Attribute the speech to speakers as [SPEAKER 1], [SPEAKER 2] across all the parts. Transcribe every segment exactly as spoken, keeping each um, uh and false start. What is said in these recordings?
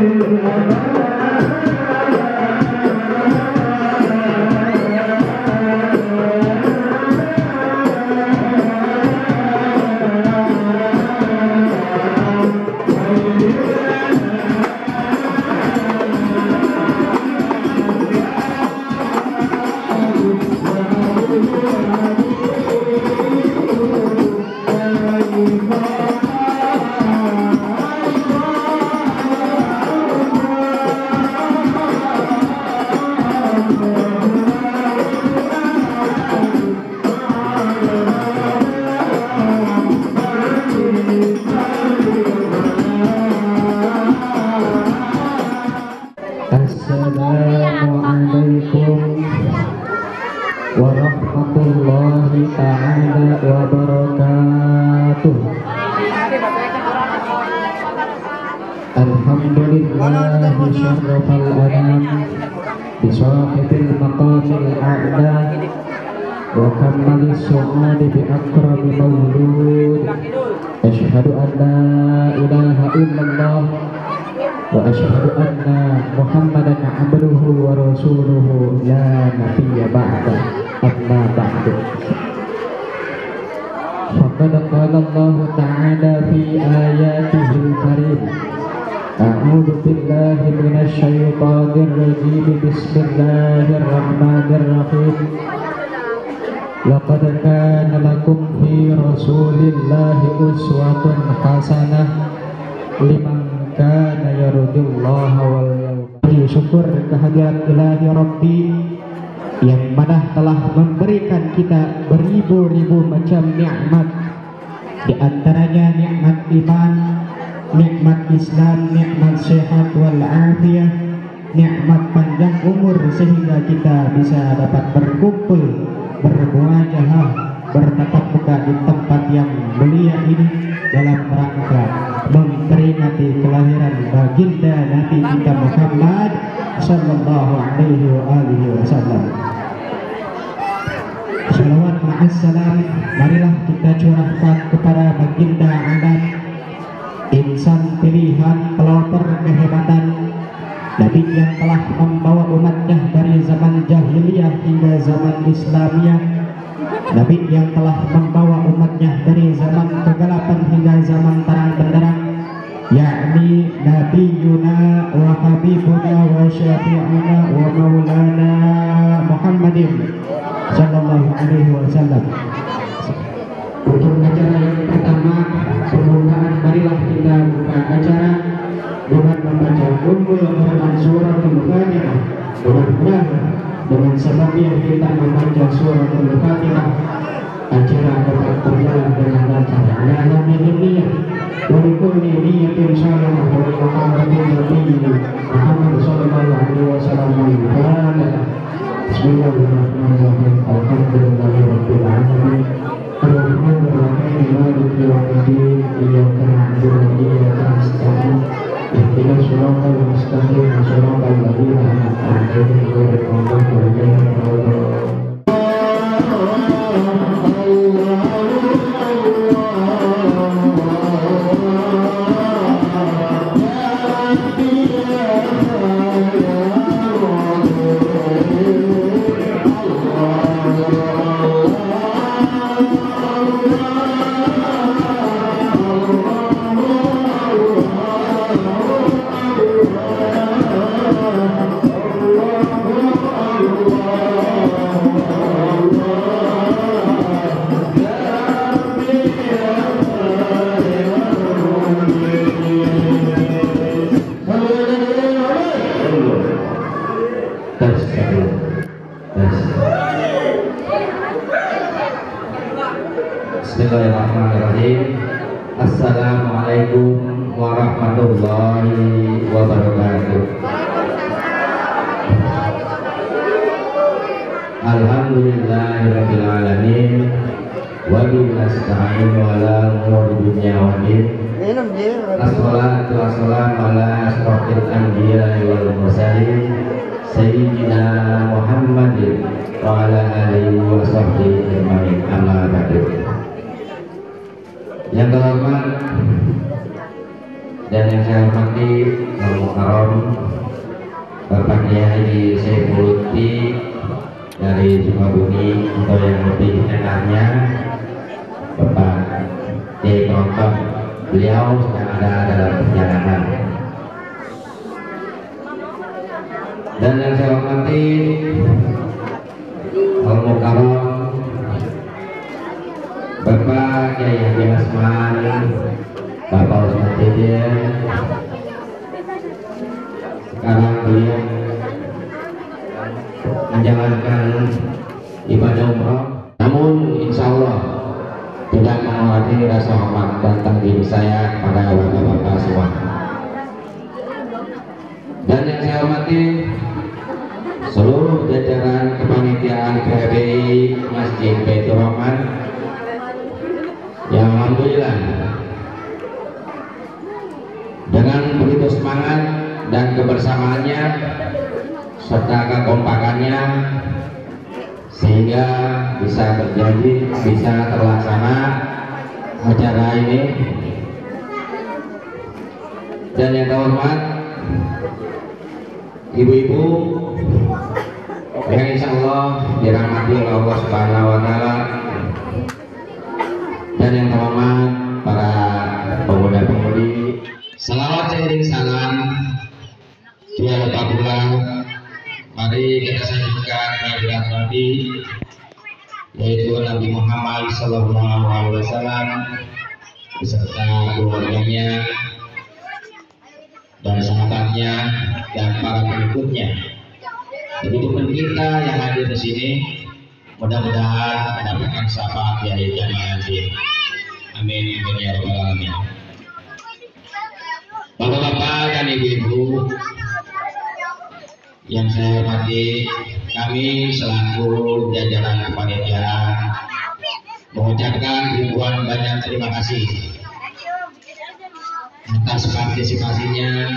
[SPEAKER 1] Assalamualaikum warahmatullahi ta'ala wabarakatuh. Alhamdulillahi syarrafal anam bisahibil maqamil a'la wa kammalis su'adi bi akrami mawlud. Asyhadu an la ilaha illallah wa asyhadu anna Muhammadan abduhu wa rasuluhu la nabiyya ba'da. Amma ba'du. Faqad qala Allah ta'ala fi ayatihil karim. A'udzu billahi minasy syaithanir rajim. Bismillahirrahmanirrahim. Laqad kana lakum fi rasulillahi uswatun hasanah liman kana yarjullaha wal yawmal. Syukur kehadirat ilahi Rabbi yang mana telah memberikan kita beribu-ribu macam nikmat, di antaranya nikmat iman, nikmat Islam, nikmat sehat wal afiyah, nikmat panjang umur sehingga kita bisa dapat berkumpul, bermuajahah, bertatap muka di tempat yang mulia ini dalam rangka memperingati kelahiran baginda Nabi kita Muhammad sallallahu alaihi wa alihi wasallam. Salawat ma'assalam marilah kita curahkan kepada baginda alam, insan pilihan, pelopor kehebatan, Nabi yang telah membawa umatnya dari zaman jahiliyah hingga zaman Islamiyah, Nabi yang telah membawa umatnya dari zaman kegelapan hingga zaman terang benderang, yakni Nabiyuna wa Habibuna wa Syafi'una wa Maulana Muhammadin sallallahu alaihi wasallam. Untuk acara yang pertama pembukaan, marilah kita buka acara dengan membaca Ummul Quran surah Al-Fatihah. Mudah-mudahan dengan sebabnya kita membaca surah Al-Fatihah, acara dapat berjalan dengan lancar. Ya Alhamdulillah, wa bikulli niyatin salihah wa Muhammadin nabiyyi Muhammad sallallahu alaihi wasallam. Bismillahirrahmanirrahim. Alhamdulillahi rabbil alamin. Ar-Rahmanir-Rahim. Maliki yaumiddin. Iyyaka na'budu wa iyyaka nasta'in. Ihdinas siratal mustaqim. Siratal ladzina an'amta 'alaihim ghairil maghdubi 'alaihim waladdallin. Bismillahirrahmanirrahim. Assalamualaikum warahmatullahi wabarakatuh. Alhamdulillahirabbil alamin wa bihi nasta'in ala umuri dunya waddin. Assalatu wassalamu ala asrofil anbiya'i wal mursalin sayyidina Muhammadin wa ala alihi wa sahbihi ajma'in. Amma ba'du. Yang terhormat dan yang saya hormati Al-Mukarram
[SPEAKER 2] dari Saifuluti dari Sukabumi, atau yang lebih enaknya Bapak J. Kronton, beliau sedang ada dalam perjalanan. Dan yang saya hormati Al Mukarram Bapak Kiai Haji Asman, Bapak Ustaz Jejen. Sekarang beliau menjalankan ibadah umroh, namun insya Allah tidak mengawali rasa hormat dan tanggung saya kepada bapak-bapak semua. Dan yang saya hormati seluruh jajaran kepanitiaan P B I Masjid Baitur Rahman yang alhamdulillah dengan begitu semangat dan kebersamaannya serta kekompakannya sehingga bisa terjadi, bisa terlaksana acara ini. Dan yang terhormat ibu-ibu yang insya Allah dirahmati oleh Allah Subhanahu Wa Taala, dan yang terhormat para pemuda-pemudi, salawat seiring salam dua lupa pula. Mari kita sajikan kehadirat Nabi, yaitu Nabi Muhammad Sallallahu Alaihi Wasallam beserta keluarganya dan sahabatnya dan para pengikutnya. Begitupun kita yang hadir di sini, mudah-mudahan mendapatkan syafaat dari jamaah haji. Amin ya rabbal alamin. Bapak-bapak dan ibu-ibu yang saya hormati, kami selaku jajaran kepanitiaan mengucapkan ribuan banyak terima kasih atas partisipasinya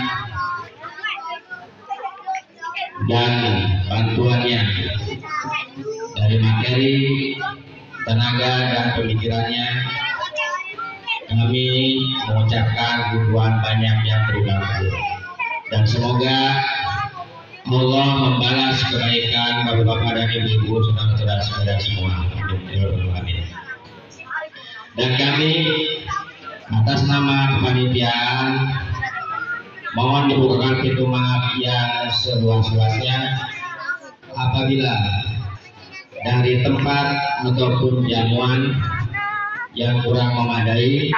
[SPEAKER 2] dan bantuannya dari materi, tenaga, dan pemikirannya. Kami mengucapkan ribuan banyak yang terima kasih, dan semoga Allah membalas kebaikan bapak-bapak dan ibu-ibu saudara-saudara semua. Amin. Dan kami atas nama kepanitiaan mohon dibukakan pintu maaf yang seluas-luasnya apabila dari tempat ataupun jamuan yang kurang memadai.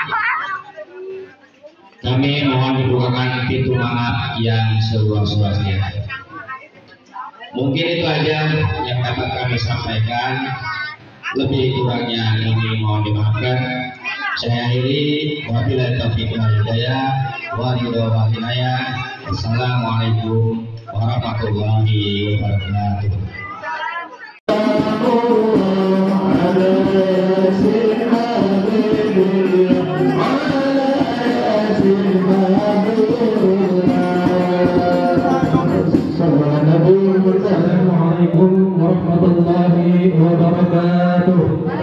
[SPEAKER 2] Kami mohon dibukakan pintu maaf yang seluas-luasnya. Mungkin itu aja yang dapat kami sampaikan. Lebih kurangnya kami mohon dimaafkan. Saya akhiri, wabillahi taufiq wal hidayah, wa ridwan hidayah. Assalamualaikum warahmatullahi wabarakatuh.
[SPEAKER 1] Assalamualaikum warahmatullahi wabarakatuh.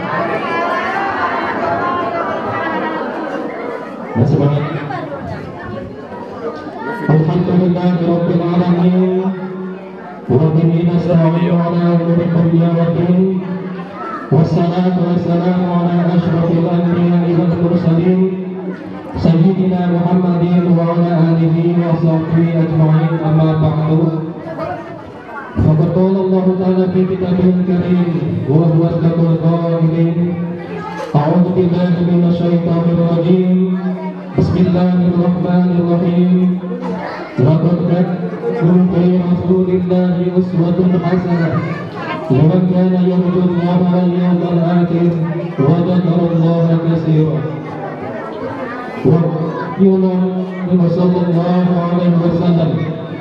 [SPEAKER 1] Alhamdulillahirabbil alamin wa bihi nasta'inu ala umuri dunya wa din. Wassalatu wassalamu ala asyrafil anbiya'i wal mursalin sayyidina Muhammadin wa ala alihi wa sahbihi ajma'in, amma ba'du. Faqad qala Allah ta'ala fi kitabihil karim wa huwa asdaqul qailin. A'udzu billahi minasy syaithanir rajim. Bismillahirrahmanirrahim. Laqad kana fi Rasulillahi uswatun hasanah liman kana yarju Allaha wal yawmal akhir wa dzakara Allaha katsiran. Wa Yunus sallallahu alaihi wasallam,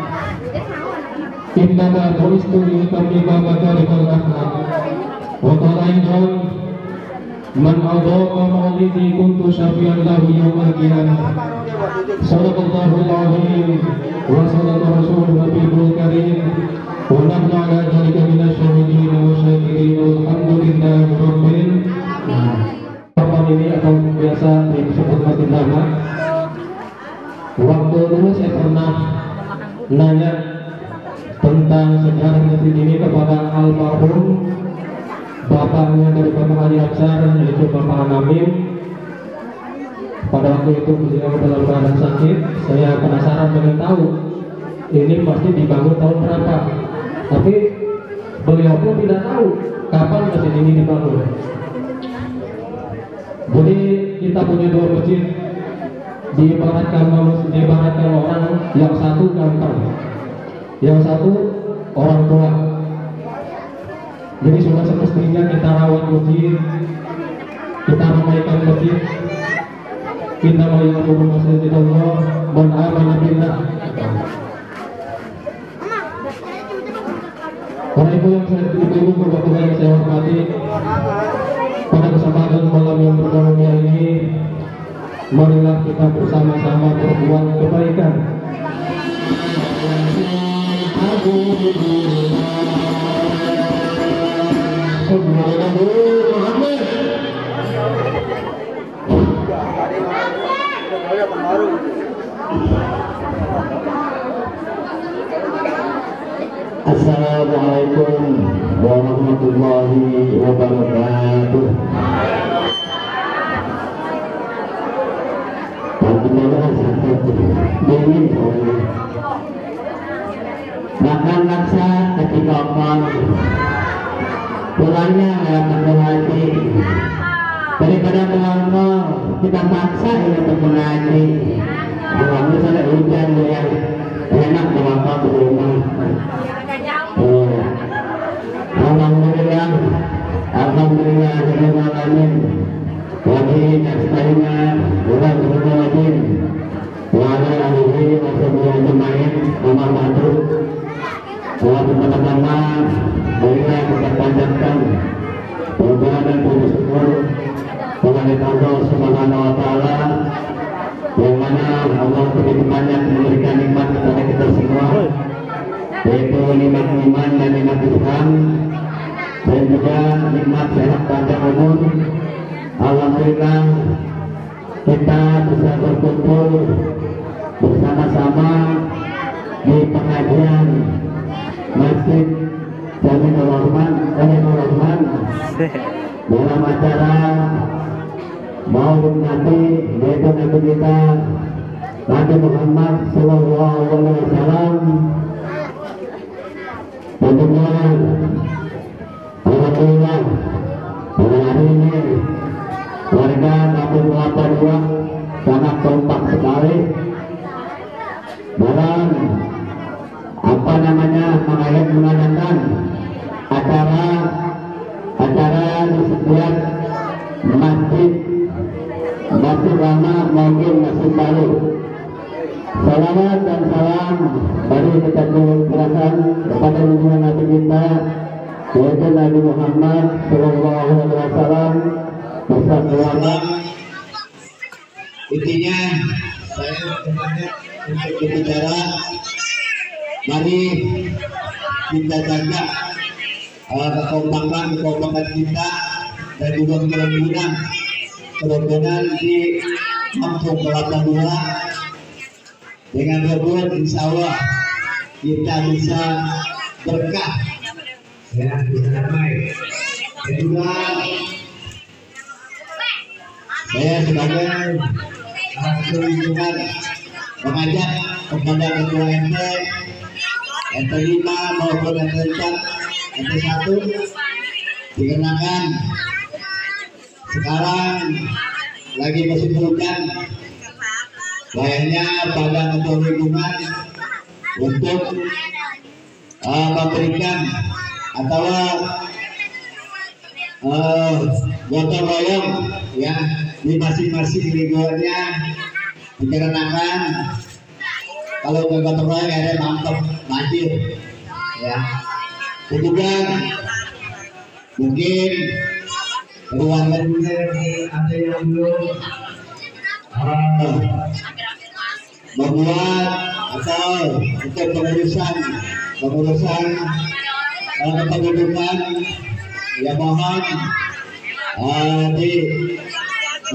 [SPEAKER 1] innama bu'istu litammima makarimal akhlaq. Wa qala aidan, man adhaqa maulidi kuntu syafi'an lahu yawmal qiyamah. Sadaqallahul azim wa sadaqa rasulul nabiyul karim wa nahnu ala dzalika minasyahidin wa syakirin walhamdulillahi rabbil alamin. Ini atau biasa disebut makin lama. Waktu dulu saya pernah nanya
[SPEAKER 3] tentang sejarah masjid ini kepada almarhum bapaknya dari Bapak Haji Absar, yaitu Bapak Nabil. Pada waktu itu beliau dalam keadaan sakit. Saya penasaran pengen tahu ini masjid dibangun tahun berapa, tapi beliau pun tidak tahu kapan masjid ini dibangun. Jadi kita punya dua masjid, diibaratkan diibaratkan orang, yang satu gampang, yang satu orang tua. Jadi sudah semestinya kita rawat masjid, kita ramaikan masjid, kita melihat masjid Allah, man amana billah. Karena itu yang saya ibu-ibu berbahagia yang saya hormati, pada kesempatan malam yang berbahagia ini, marilah kita bersama-sama berbuat kebaikan.
[SPEAKER 1] Assalamualaikum warahmatullahi wabarakatuh. Makan laksa ketika opang pulangnya lewat hati, daripada melongok kita paksa ini untuk mengaji. Kalau misalnya hujan yang enak melongok di rumah. Alhamdulillah, alhamdulillah, alamin. Wadi nasta'ina wa berdoain wa ala alihi wa sahbihi ajma'in. Amma ba'du. Wa pertama-tama marilah kita panjatkan puja dan puji syukur kepada Allah Subhanahu wa taala, yang mana Allah begitu banyak memberikan nikmat kepada kita semua, yaitu nikmat iman dan nikmat Islam, dan juga nikmat sehat panjang umur. Alhamdulillah kita bisa berkumpul bersama-sama di pengajian Masjid Jami'ul Rahman Jami'ul Rahman dalam acara Maulid Nabi, yaitu Nabi kita Nabi Muhammad Sallallahu Alaihi Wasallam. Tentunya alhamdulillah pada hari ini warga Kampung Kelapa Dua sangat kompak sekali dalam apa namanya mengayat mengadakan acara acara di setiap masjid, masjid lama maupun masjid baru. Salawat dan salam dari kita curahkan kepada junjungan Nabi kita, yaitu Nabi Muhammad Sallallahu Alaihi Wasallam beserta keluarga.
[SPEAKER 2] Intinya saya sebenarnya untuk berbicara, mari kita jaga uh, kekompakan kekompakan kita dan juga kerukunan kerukunan di Kampung Kelapa Dua. Dengan rukun insya Allah kita bisa berkah, ya, bisa damai. Dan juga saya sebagai langsung lingkungan mengajak kepada ketua R T, R T lima maupun R T empat, R T satu, dikenakan sekarang lagi musim hujan, layaknya pada ketua lingkungan untuk uh, memberikan atau uh, gotong royong, ya, di masing-masing lingkungannya, dikarenakan kalau gotong royong ada mantap maju, ya. Dan juga mungkin ruangan ada yang belum uh, membuat atau untuk pengurusan pengurusan uh, kependudukan, ya mohon uh,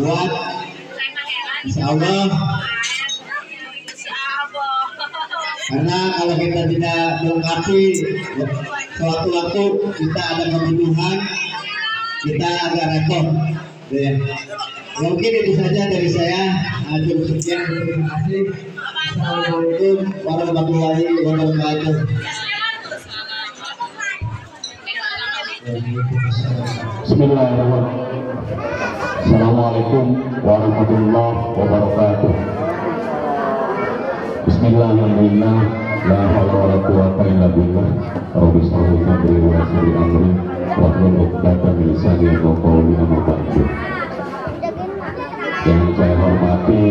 [SPEAKER 2] dibuat insya Allah Karena kalau kita tidak melengkapi sewaktu-waktu kita ada kebutuhan, kita agak repot. Ya. Mungkin itu saja dari saya. Cukup sekian, terima kasih. Assalamualaikum warahmatullahi wabarakatuh.
[SPEAKER 4] Bismillahirrahmanirrahim. Assalamualaikum warahmatullahi wabarakatuh. Bismillahirrahmanirrahim. La haula wala quwwata illa billah. Rabbi shrah li sadri wa yassir li amri wahlul 'uqdatam min lisani yafqahu qawli. Amma ba'du. Yang saya hormati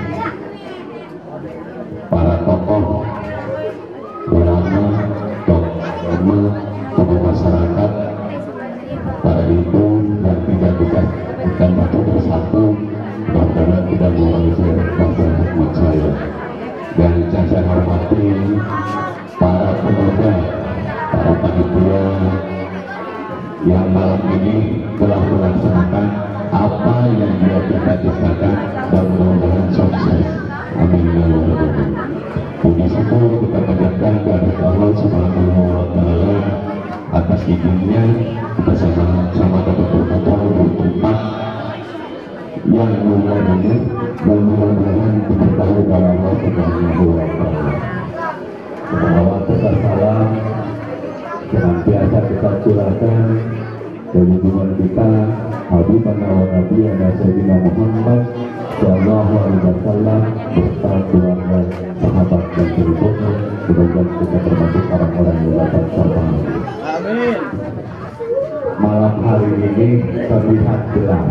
[SPEAKER 4] para tokoh ulama, tokoh tokoh masyarakat, para ibu yang tidak bisa bukan batu bersatu, mudah-mudahan tidak mengurangi rasa hikmat saya. Dan saya hormati para pemuda, para panitia yang malam ini telah melaksanakan apa yang dia cita-citakan dan mudah-mudahan sukses. Amin ya rabbal alamin. Puji syukur kita panjatkan kepada Allah Subhanahu wa taala atas izinnya kita sama-sama dapat berkumpul di tempat yang mulia ini, dan mudah-mudahan kita tahu dalam Allah Subhanahu wa taala. Bahwa besar salam senantiasa kita curahkan dari hubungan kita Habib wa Nabi ada Sayyidina Muhammad Sallallahu Alaihi Wasallam beserta keluarga, sahabat dan berikutnya. Mudah-mudahan kita termasuk orang-orang yang dapat terpahami. Amin. Malam hari ini terlihat jelas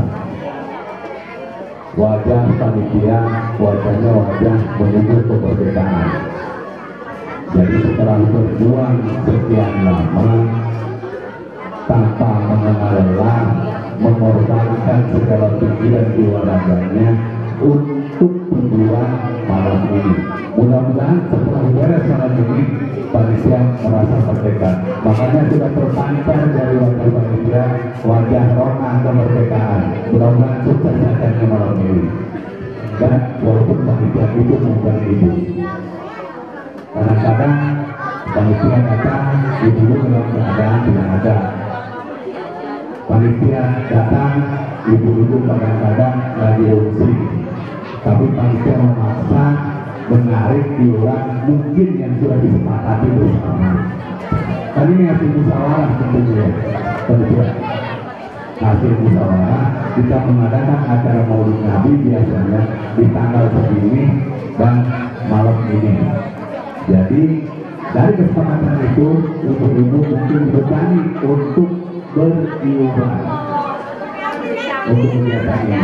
[SPEAKER 4] wajah panitia, wajahnya wajah menuju kemerdekaan. Jadi setelah berjuang sekian lama tanpa mengenal lelah, mengorbankan segala pikiran jiwa raganya untuk tujuan malam ini. Mudah-mudahan setelah beres malam ini panitia merasa merdeka. Makanya sudah terpancar dari wajah panitia wajah rona kemerdekaan. Mudah-mudahan sukses acaranya malam ini. Dan walaupun panitia itu bukan ibu, kadang-kadang panitia datang ibu dalam keadaan tidak ada. Panitia datang ibu-ibu kadang-kadang lagi ursi, tapi panitia memaksa menarik iuran mungkin yang sudah disepakati bersama. Tadi ini hasil musyawarah tentunya, tentunya hasil musyawarah kita mengadakan acara Maulid Nabi biasanya di tanggal segini dan malam ini. Jadi dari kesepakatan itu ibu-ibu mungkin berani untuk beriuran untuk kegiatan ini.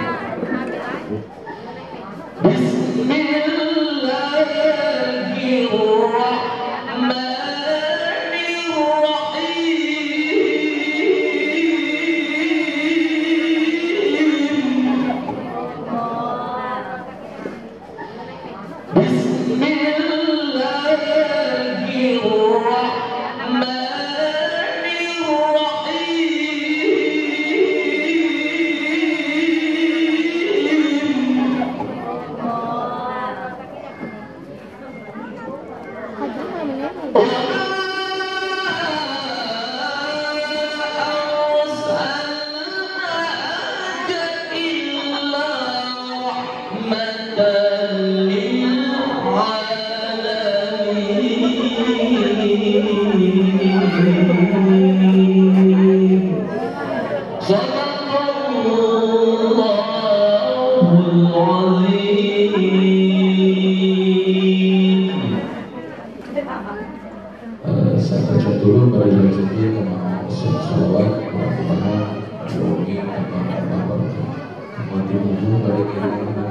[SPEAKER 3] Saya baca dulu pada jalan sedih mengenai salawat kepada Yogi Bapak mati buku pada kiriman.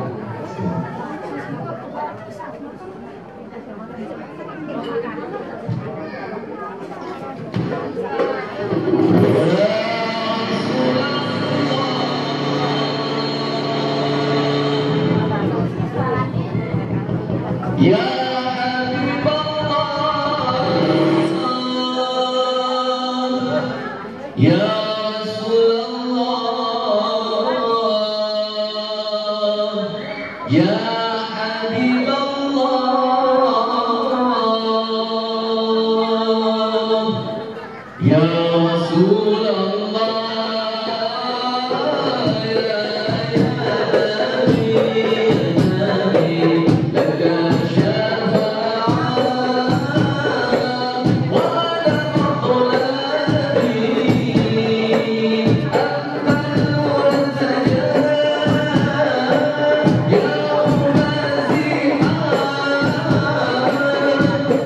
[SPEAKER 3] Ya Ya Rasulullah, Ya Habibullah,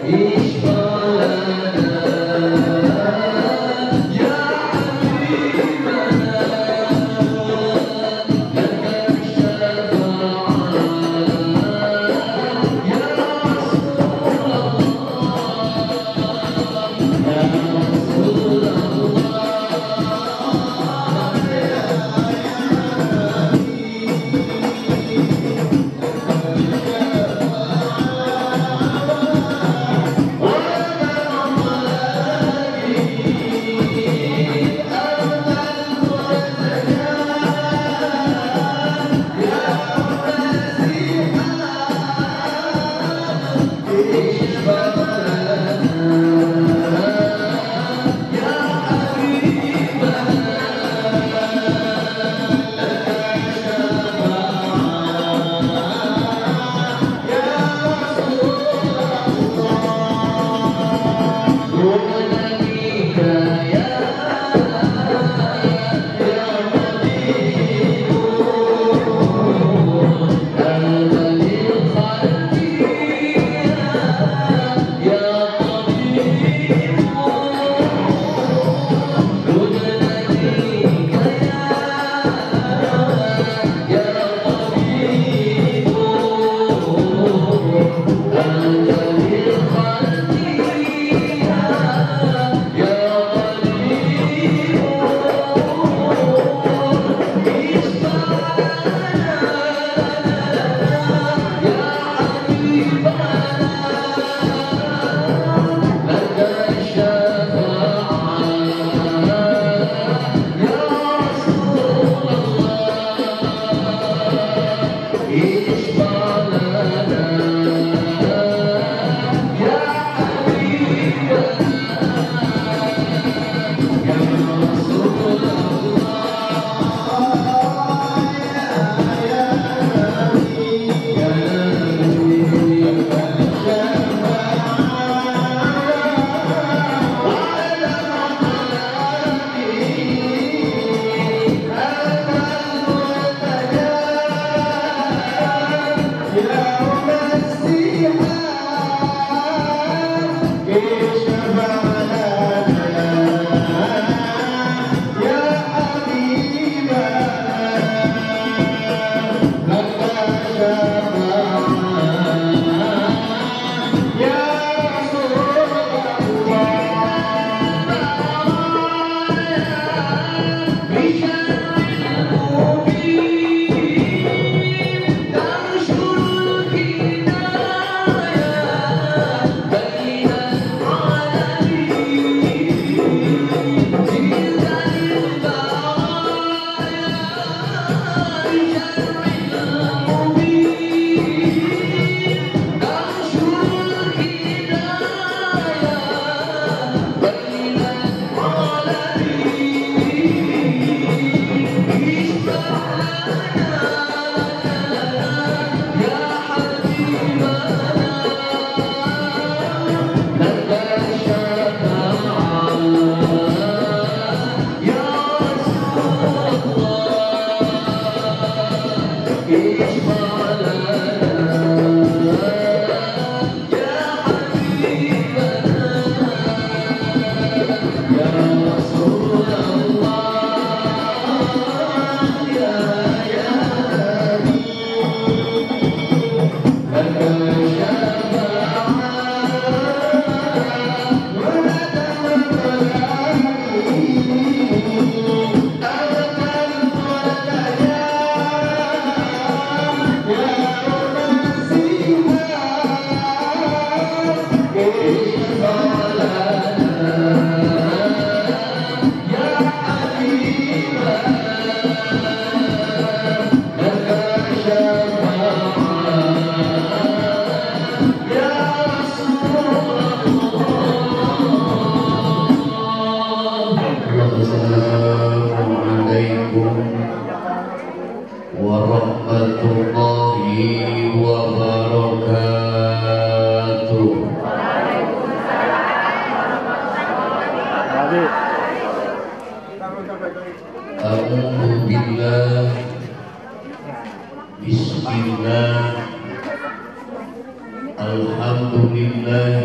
[SPEAKER 4] Alhamdulillahilladzi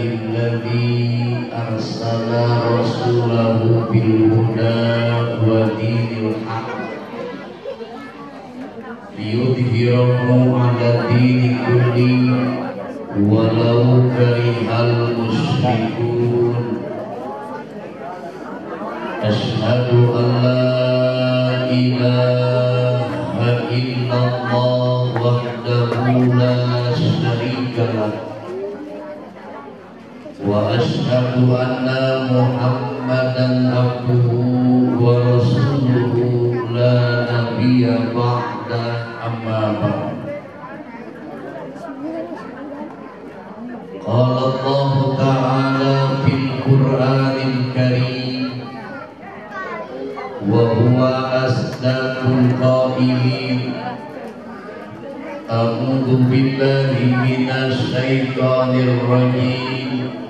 [SPEAKER 4] الذي أرسل رسوله بالهدى ودين الحق ليظهره على الدين كله ولو كره المشركون أشهد أن لا إله إلا الله وحده لا شريك له وأشهد أن محمدا عبده ورسوله لا نبي بعده أما بعد قال الله تعالى في القرآن الكريم وهو أصدق القائلين أعوذ بالله من الشيطان الرجيم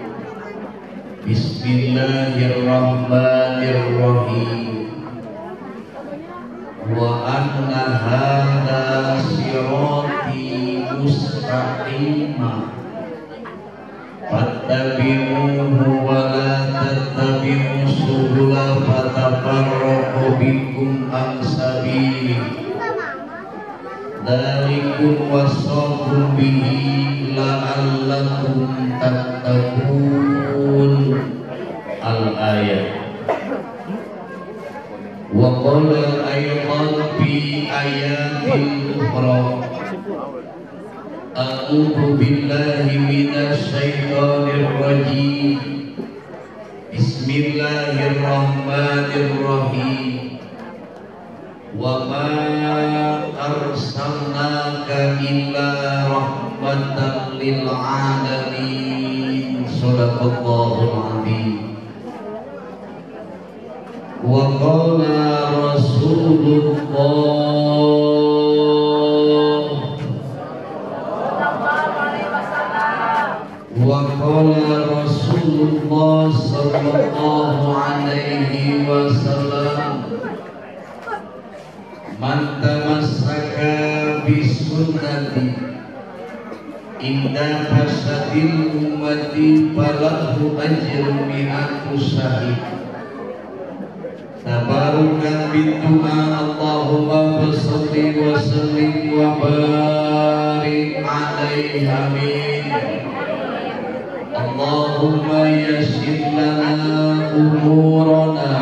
[SPEAKER 4] بسم الله الرحمن الرحيم وأن هذا صراطي مستقيما فاتبعوه ولا تتبعوا السبل فتفرق بكم عن سبيله ذلكم وصاكم به لعلكم تتقون الآية. وقال أيضا في آيات أخرى أعوذ بالله من الشيطان الرجيم بسم الله الرحمن الرحيم وما أرسلناك إلا رحمة للعالمين صدق الله العظيم. وقال رسول الله وقال رسول الله صلى الله عليه وسلم man tamassaka bisunnati inda fasadil ummati falahu ajrun mi'atu syahid. Tabarukan bintuha Allahumma basalli wa sallim wa barik alaihi amin. Allahumma yassir lana umurana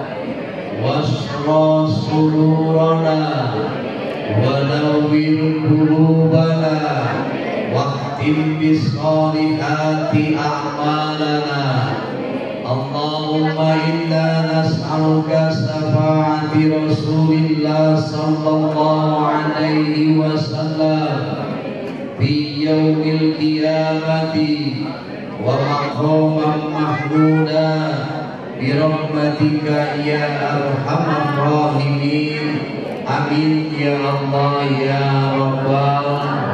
[SPEAKER 4] wasra sururana wa nawwir qulubana waqtim bisolihati a'malana. Allahumma inna nas'aluka syafaati Rasulillah sallallahu alaihi wasallam fi yaumil qiyamati wa maqaman mahmuda birahmatika ya arhamar rahimin. Amin ya Allah ya Rabbal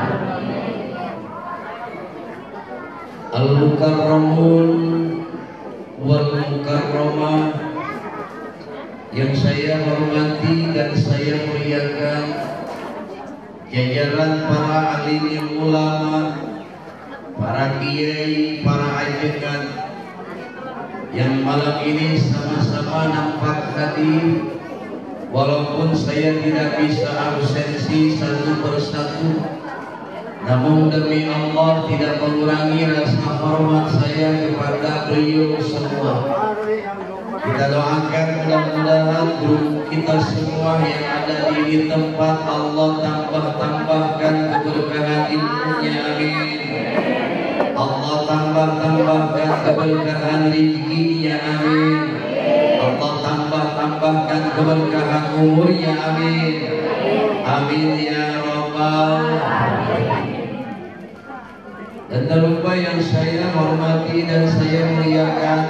[SPEAKER 4] al-mukarramun wal mukarramah yang saya hormati dan saya muliakan, jajaran para alim ulama, para kiai, para ajengan yang malam ini sama-sama nampak hadir, walaupun saya tidak bisa absensi satu persatu, namun demi Allah tidak mengurangi rasa hormat saya kepada beliau semua. Kita doakan mudah-mudahan guru kita semua yang ada di tempat Allah tambah-tambahkan keberkahan ilmunya, amin. Allah tambah-tambahkan keberkahan rezekinya, amin. Allah tambah-tambahkan keberkahan umurnya, amin. Amin ya Rabbal. Dan tak lupa yang saya hormati dan saya muliakan,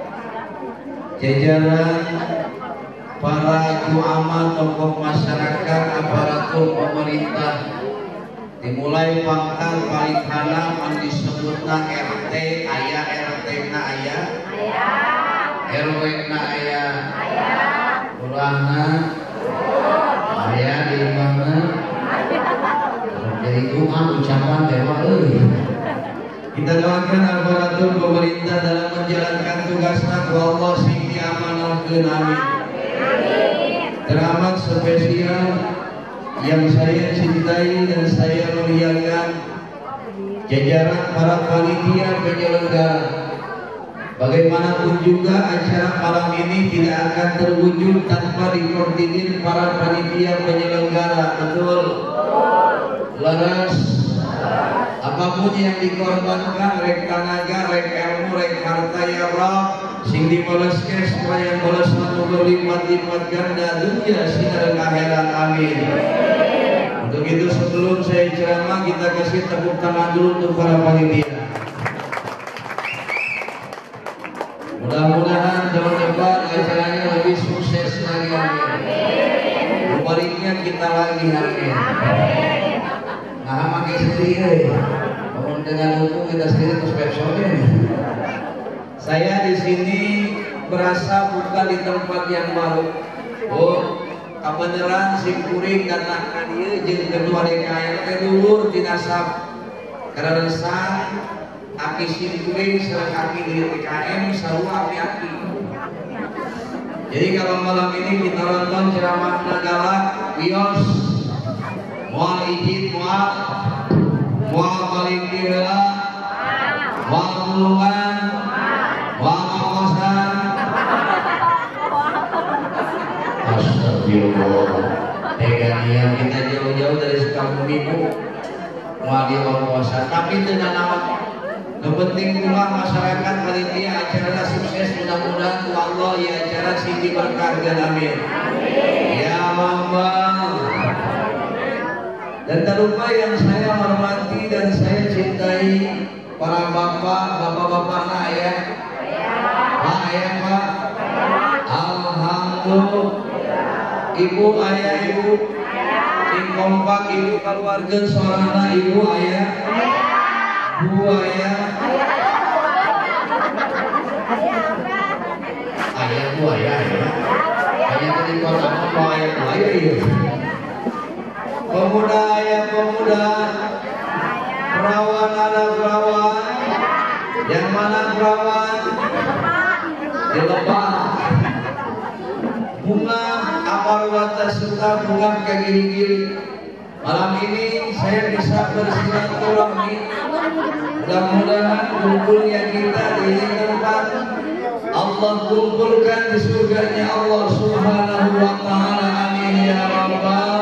[SPEAKER 4] jajaran para ulama, tokoh masyarakat, aparatur pemerintah, dimulai pangkal paling kanan disebutna R T, ayah R T na ayah, R W na ayah, ulana ayah di mana, jadi doa ucapan dewa euy.
[SPEAKER 5] Kita doakan al-baratul pemerintah dalam menjalankan tugasnya ku Allah sing diamanahkeun, amin. Teramat spesial yang saya cintai dan saya muliakan, jajaran para panitia penyelenggara. Bagaimanapun juga acara malam ini tidak akan terwujud tanpa dikoordinir para panitia penyelenggara. Betul? Laras. Apapun yang dikorbankan, rek tanaga, rek ilmu, rek harta ya Allah, sing dibeleskeun supaya balas nu berlipat-lipat ganda dunia sinar akhirat, amin. Untuk itu sebelum saya ceramah, kita kasih tepuk tangan dulu untuk para panitia. Mudah-mudahan tahun depan acaranya lebih sukses lagi, amin. Baliknya kita lagi, amin. Nah, makai sendiri, bangun dengan hukum kita sendiri terus besoknya. Saya di sini berasa bukan di tempat yang baru. Oh, kebenaran si kuring katakan dia jeung kedua D K M teh dulur di nasab. Karena resah aki si kuring sareng aki di D K M sarua aki-aki. Jadi kalau malam ini kita nonton ceramah galak, bios, moal izin, moal moal balik kira, moal pulungan, moal ngokosan. Astagfirullah. Tega dia kita jauh-jauh dari Sukabumi bu, moal di ngokosan. Tapi dengan nama yang penting rumah masyarakat panitia acara sukses, mudah-mudahan ku Allah ya acara sing berkah dan amin. Ya Allah. Dan tak lupa yang saya hormati dan saya cintai para bapak, bapak-bapak nak ya, pak ya pak, alhamdulillah, ibu ayah ibu, tim kompak ibu keluarga seorang ibu ayah, bu ayah, ayah bu ayah ya, ayah tadi kota apa ayah bu ayah ya. Pemuda ayah pemuda, perawan anak perawan, yang mana perawan dilepas bunga amar wata suka bunga kegiri-giri. Malam ini saya bisa bersilaturahmi, mudah-mudahan kumpulnya kita di tempat Allah kumpulkan di surganya Allah Subhanahu wa ta'ala, amin ya rabbal.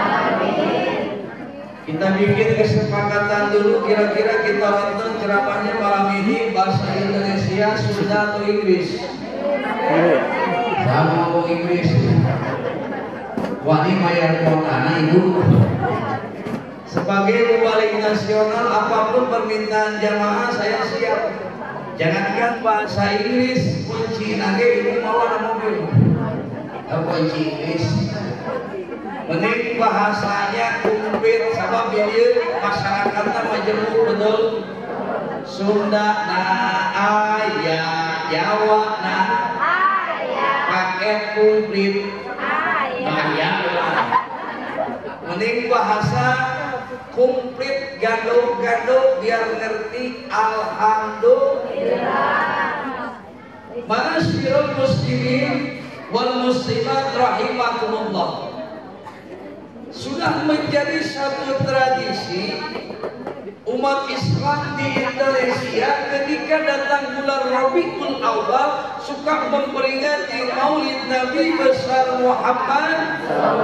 [SPEAKER 5] Kita bikin kesepakatan dulu, kira-kira kita nonton ceramahnya malam ini bahasa Indonesia, Sunda atau Inggris? Sama ngomong Inggris. Wah ini mayar kuotana ibu. Sebagai mubalik nasional, apapun permintaan jamaah saya siap. Jangankan bahasa Inggris, kunci nage ibu mau ada mobil. Kunci Inggris. Mending bahasanya kumplit sama bilir masyarakatnya majemuk betul. Sunda na ayah, Jawa na pakai kumplit ayah. Mending bahasa kumplit gado-gado biar ngerti alhamdulillah. Ma'asyiral muslimin wal muslimat rahimakumullah. Sudah menjadi satu tradisi umat Islam di Indonesia ketika datang bulan Rabiul Awal suka memperingati Maulid Nabi besar Muhammad.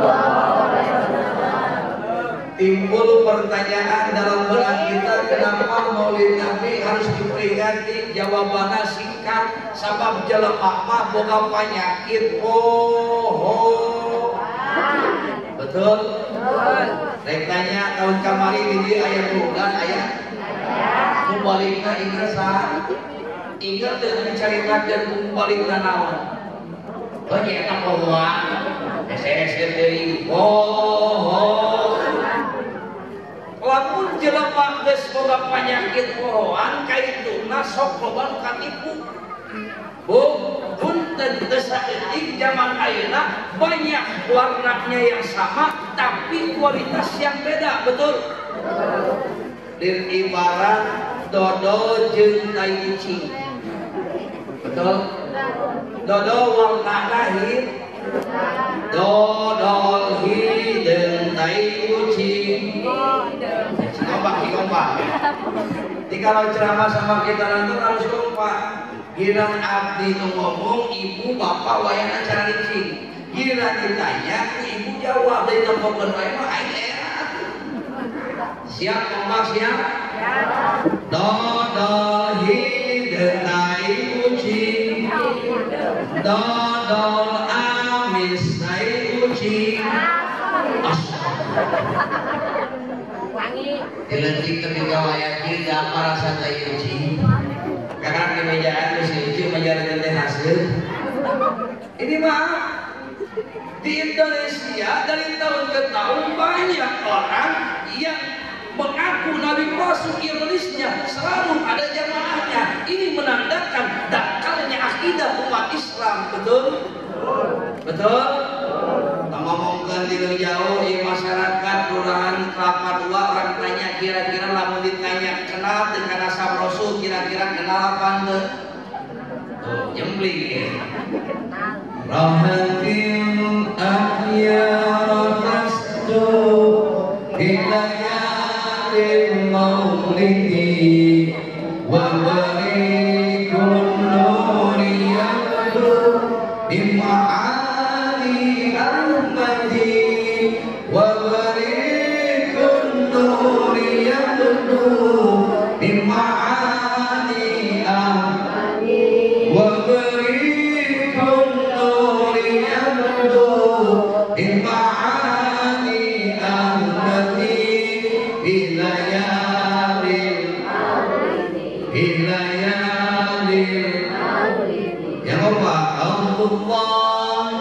[SPEAKER 5] Timbul pertanyaan dalam bulan kita, kenapa Maulid Nabi harus diperingati? Jawabannya singkat, sabab jelema mah boga penyakit oh. Betul? Saya tanya tahun kamari ini ayah bulan ayah mubalikna ingat sah ingat dengan cerita dan mubalikna naon banyak tak bahwa S S dari oh lamun jelema geus boga penyakit poroan kaituna sok loban katipu bu punten desaetik zaman ayeuna banyak warnanya yang sama tapi kualitas yang beda, betul? Dan ibarat dodol jeung tai kucing. Betul? Dodol wong lahir dodol hideung tai kucing. Kompak di kompak. Jadi kalau ceramah sama kita nanti harus kompak. Giliran abdi nu ngomong, ibu bapak wayang acara licin. Giliran ditanya, ibu jawab dari tempokeun wae mah aing erat. Siap kompak siap? Dodol hideung tai kucing. Dodol amis tai kucing. Diletik ketika wayang kita apa rasa tai kucing. Kakak di mejaan terus lucu menjadi teh hasil. Ini mah di Indonesia dari tahun ke tahun banyak orang yang mengaku Nabi Rasul ironisnya selalu ada jamaahnya. Ini menandakan dangkalnya akidah umat Islam. Betul? Betul? Ngomongkan di jauh di masyarakat kelurahan Kelapa Dua, orang tanya kira-kira lamun ditanya kenal dengan asal Rasul, kira-kira kenal apa ente? Tuh jembling ya. Rahmatil akhyar tasdu hilayatil maulidi wa barikun nuriyadu ima'ani ahmadi wa barikun nuriyadu ima'ani ahmadi wa barikun nuriyadu ima'ani ahmadi ilayalil ilayalil ya Allah Allah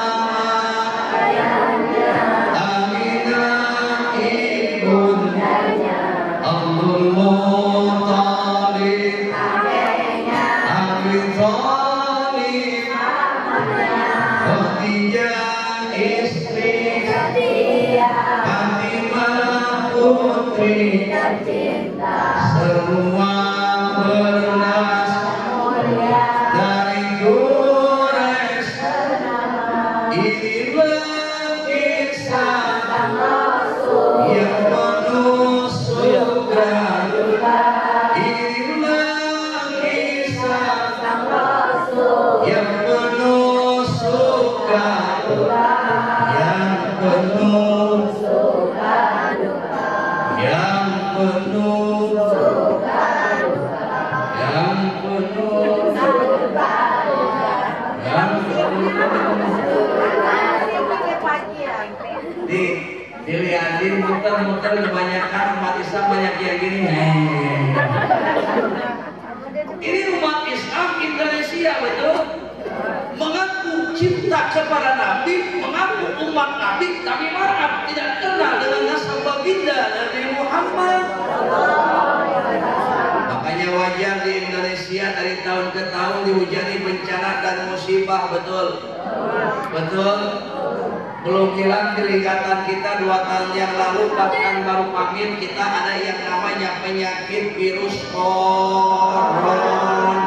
[SPEAKER 5] nama Aminah ibun Abdul Muttalib Abi Thalib Khadijah istri Fatimah putri semua bernas dari Quraisy. Inilah kisah yang penuh surga. Inilah kisah yang penuh surga, yang penuh yang penuh yang penuh yang di dilihatin muter-muter kebanyakan umat Islam banyak yang gini. Ini umat Islam Indonesia betul, mengaku cinta kepada Nabi, mengaku umat Nabi, tapi maaf tidak kenal dengan nasab baginda Nabi Muhammad. Makanya wajar di Indonesia dari tahun ke tahun dihujani bencana dan musibah. Betul? Betul? Belum hilang keringatan kita dua tahun yang lalu, bahkan baru pamit kita ada yang namanya penyakit virus corona.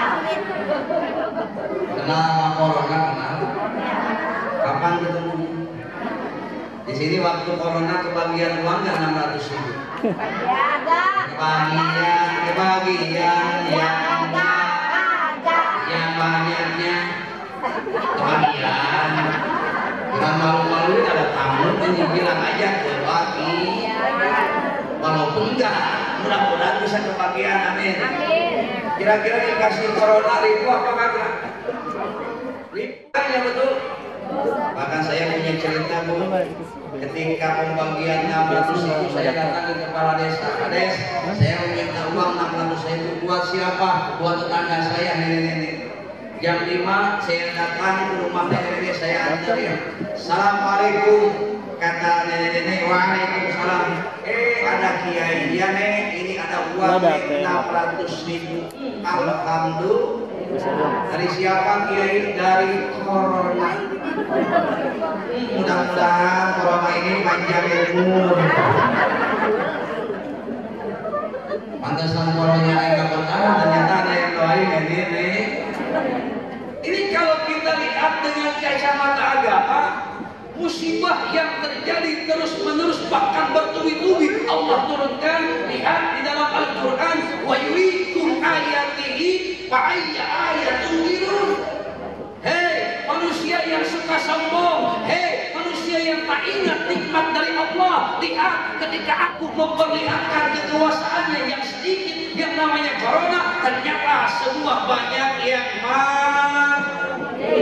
[SPEAKER 5] Kenal corona kenal? Kapan ketemunya? Di sini waktu corona kebagian uang nggak enam ratus ribu. Kebagian, kebagian yang yang banyaknya kebagian. Jangan malu-malu ada tamu ini bilang aja berbagi. Walaupun enggak, mudah-mudahan bisa kebagian. Amin. Kira-kira dikasih corona ribu apa kagak? Ribu ya betul. Bahkan saya punya cerita Bu, ketika pembagian enam ratus ribu saya datang ke kepala desa. Kades, saya meminta uang enam ratus ribu buat siapa? Buat tetangga saya nenek-nenek. Jam lima saya datang ke rumah nenek-nenek, saya anterin. Assalamualaikum, kata nenek-nenek. Waalaikumsalam. Eh ada kiai, ya nenek, ini ada uang enam ratus ribu. Alhamdulillah. Dari siapa kiai? Dari corona. Mudah-mudahan corona ini panjang umur. Pantesan polanya yang betah, ternyata ada yang doain ini. Ini kalau kita lihat dengan kacamata agama, musibah yang terjadi terus menerus bahkan bertubi-tubi Allah turunkan. Lihat di dalam Al-Quran, wa yurikum ayatihi fa ayya ayatun dirun. Hei manusia yang suka sombong, hei manusia yang tak ingat nikmat dari Allah, lihat ketika aku memperlihatkan kekuasaannya yang sedikit, yang namanya corona, ternyata semua banyak yang mati.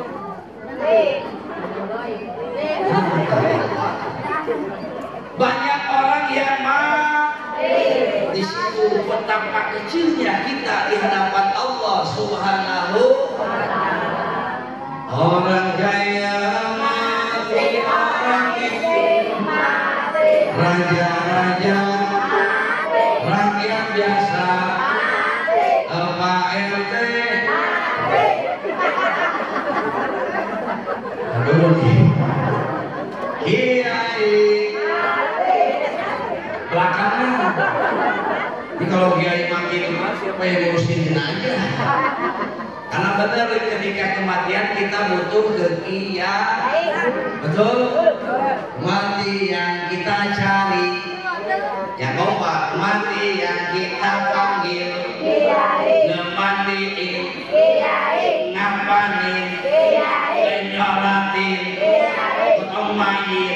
[SPEAKER 5] Banyak orang yang mati. Di situ betapa kecilnya kita di hadapan Allah Subhanahu wa Ta'ala. Orang kaya mati, orang miskin mati, raja-raja mati, rakyat biasa mati, Pak R T mati. Aduh, Kiai belakangan. Ini kalau Kiai makin siapa yang ngurusin jenazah? Karena benar ketika kematian kita butuh ke Kiai. Betul? Mati yang kita cari, ya Bapak, mati yang kita panggil, ngemandiin, ngapanin, nyoratin, potong mayit.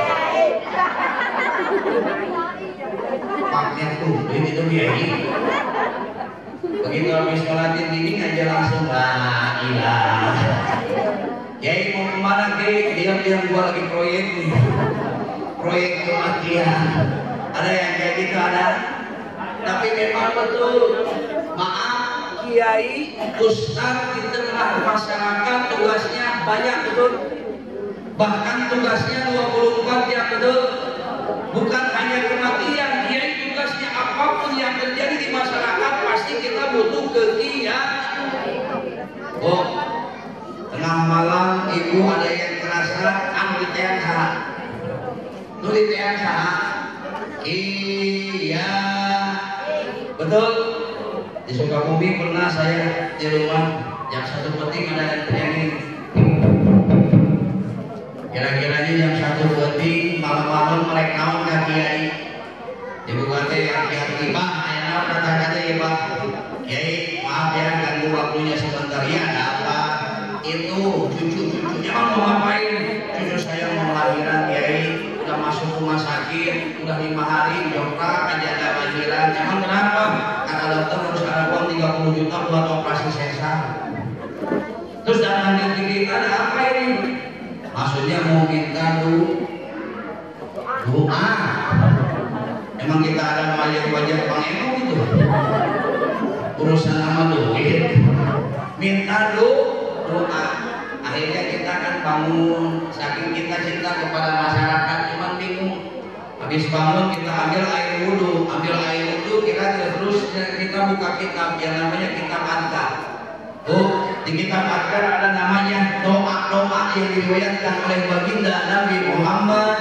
[SPEAKER 5] Paknya tuh, ini tuh Kiai. Begitu habis sholatin gini aja langsung la ilah. Kiai mau kemana Kiai? Diam-diam gua lagi proyek nih, proyek kematian. Ada yang kayak gitu ada. Tapi memang betul. Maaf Kiai, Ustaz di tengah masyarakat tugasnya banyak betul. Bahkan tugasnya dua puluh empat jam betul. Bukan hanya kematian, Kiai tugasnya apapun yang terjadi di masyarakat pasti kita butuh ke Kiai. Oh, tengah malam ibu ada yang terasa ambil yang sah, nulis yang sah. Iya, betul. Di Sukabumi pernah saya di rumah yang satu penting ada yang ini. Kira-kiranya jam satu penting malam-malam mereka naon ke Kiai. Ibu kata hati-hati Pak, ayah kata-kata ya Pak. Kiai maaf ya ganggu waktunya sebentar ya, ada apa? Itu cucu-cucunya mau ngapain? Cucu saya mau lahiran Kiai, udah masuk rumah sakit, udah lima hari dokter aja ada lahiran. Emang kenapa? Kata dokter harus ada uang tiga puluh juta buat operasi sesar. Terus dalam hati kita ada apa ini? Maksudnya mau minta dulu doa. Emang kita ada wajah-wajah pangemo gitu. Urusan sama duit. Minta dulu doa. Akhirnya kita kan bangun, saking kita cinta kepada masyarakat cuman bingung. Habis bangun kita ambil air wudhu, ambil air wudhu kita terus kita buka kitab yang namanya kitab Adkar. Oh, di kitab Adkar ada namanya doa-doa yang diriwayatkan oleh baginda Nabi Muhammad.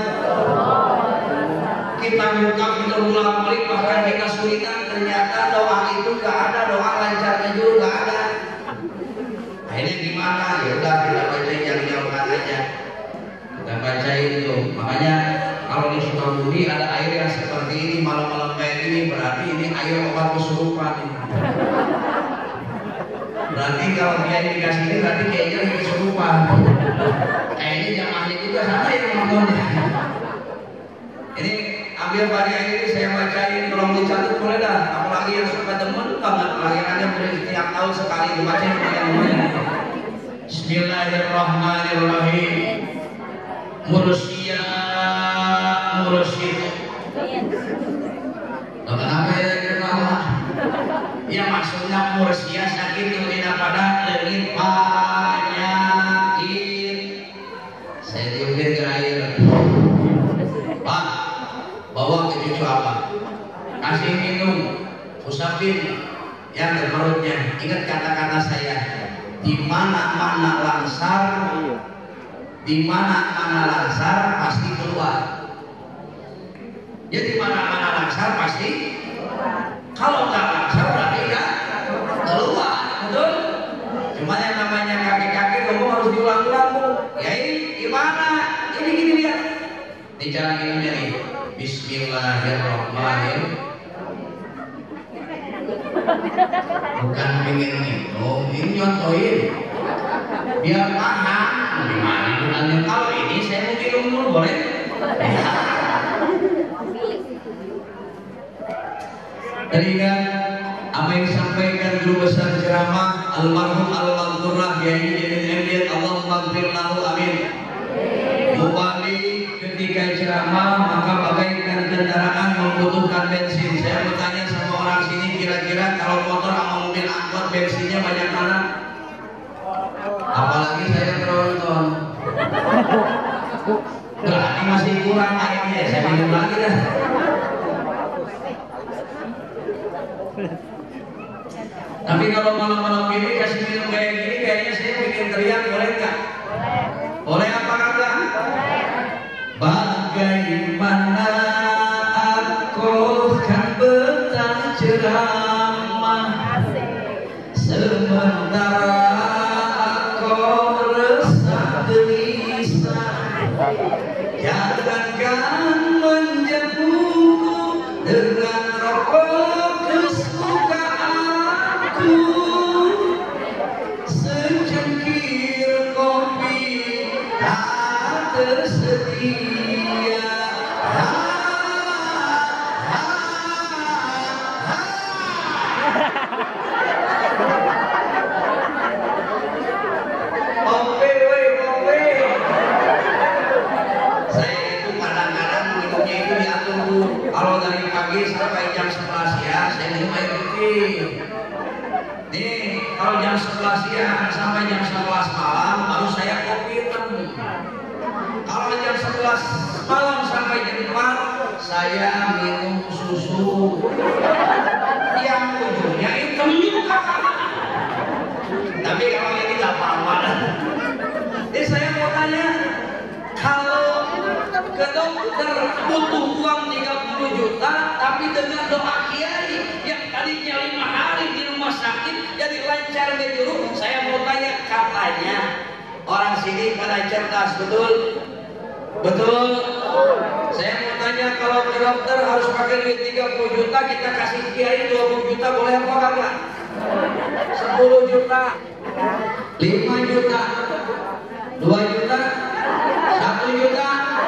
[SPEAKER 5] Kita buka kita ulang balik bahkan kita kesulitan, ternyata doa itu gak ada, doa lancarnya juga gak ada. Akhirnya gimana? Ya udah kita bacain yang jauhan aja. Kita bacain itu. Makanya kalau di Sukabumi ada air yang seperti ini malam-malam kayak ini, berarti ini air obat kesurupan ini. Berarti kalau dia dikasih ini berarti kayaknya lagi kesurupan. Kayaknya jamaahnya juga sama yang nontonnya. Ini ambil pada ini saya bacain, tolong dicatat boleh dah. Apalagi yang suka demen banget lahirannya boleh setiap tahun sekali dibaca lumayan-lumayan. Bismillahirrahmanirrahim. Mursia mursid. Kenapa ya kenapa? Ya maksudnya mursia sakit tidak pada lelit penyakit. Saya tiupin ke air. Pak, bawa ke cucu apa? Kasih minum, usapin yang ke perutnya. Ingat kata-kata saya. Di mana-mana langsar, di mana-mana langsar pasti keluar. Jadi mana-mana langsar pasti. Kalau nggak lancar berarti nggak keluar, betul? Cuma yang namanya kakek-kakek ngomong harus diulang-ulang bu. Ya ini gimana? Ini gini lihat. Ini cara gini nih. Bismillahirrahmanirrahim. Bukan pengen minum, ini nyontoin. Biar paham. Gimana gunanya kalau ini saya mau minum dulu boleh? Teringat apa yang disampaikan guru besar ceramah almarhum al-maghfurah Yai Jalil Emdiat Allahumma gfir lahu amin. Bupati ketika ceramah maka bagaikan kendaraan membutuhkan bensin. Saya bertanya sama orang sini kira-kira kalau motor sama mobil angkot bensinnya banyak mana? Apalagi saya penonton. Berarti masih kurang ayamnya. Saya minum lagi dah. Tapi kalau malam-malam ini kasih minum kayak gini, kayaknya saya bikin teriak, boleh nggak? Boleh apa kagak? Bagaimana aku kan betah ceramah sementara aku resah gelisah. Jangankan menjemputku dengan rokok kesukaanku, secangkir kopi tak tersedia. Ha, ha, ha. Kopi, woi, kopi. Saya itu kadang-kadang minumnya itu diatur dulu. Kalau dari pagi sampai jam sebelas siang saya minum air putih. Nih, kalau jam sebelas siang sampai jam sebelas malam baru saya kopi hitam. Kalau jam sebelas malam sampai jam empat saya minum susu. Yang ujungnya hitam juga. Tapi kalau ini nggak apa-apa. Jadi saya mau tanya, kalau ke dokter butuh uang tiga puluh juta, tapi dengan doa kiai yang tadinya lima hari di rumah sakit jadi lancar ngejuru, saya mau tanya, katanya orang sini pada cerdas, betul? Betul? Saya mau tanya, kalau ke dokter harus pakai duit tiga puluh juta, kita kasih kiai dua puluh juta, boleh apa kagak? sepuluh juta, lima juta, dua juta, satu juta.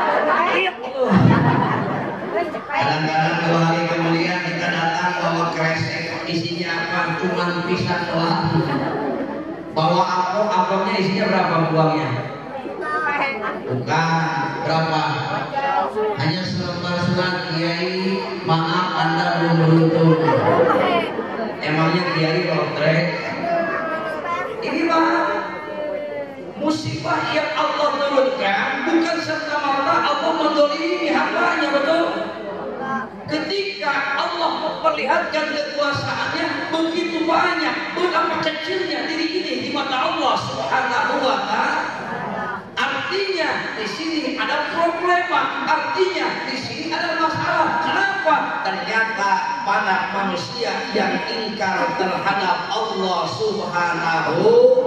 [SPEAKER 5] Kadang-kadang dua hari kemudian kita datang bawa kresek, isinya apa? Cuman pisang doang. Bawa amplop, amplopnya isinya berapa buangnya? Bukan, berapa? Hanya selembar surat, kiai, maaf Anda belum beruntung. Emangnya kiai lotrek? Ini mah musibah yang Allah turunkan, bukan serta-merta Allah mendolimi hambanya, betul? Ketika Allah memperlihatkan kekuasaannya begitu banyak, betapa kecilnya diri ini di mata Allah Subhanahu wa Ta'ala. Artinya di sini ada problema, artinya di sini ada masalah. Kenapa? Ternyata pada manusia yang ingkar terhadap Allah Subhanahu.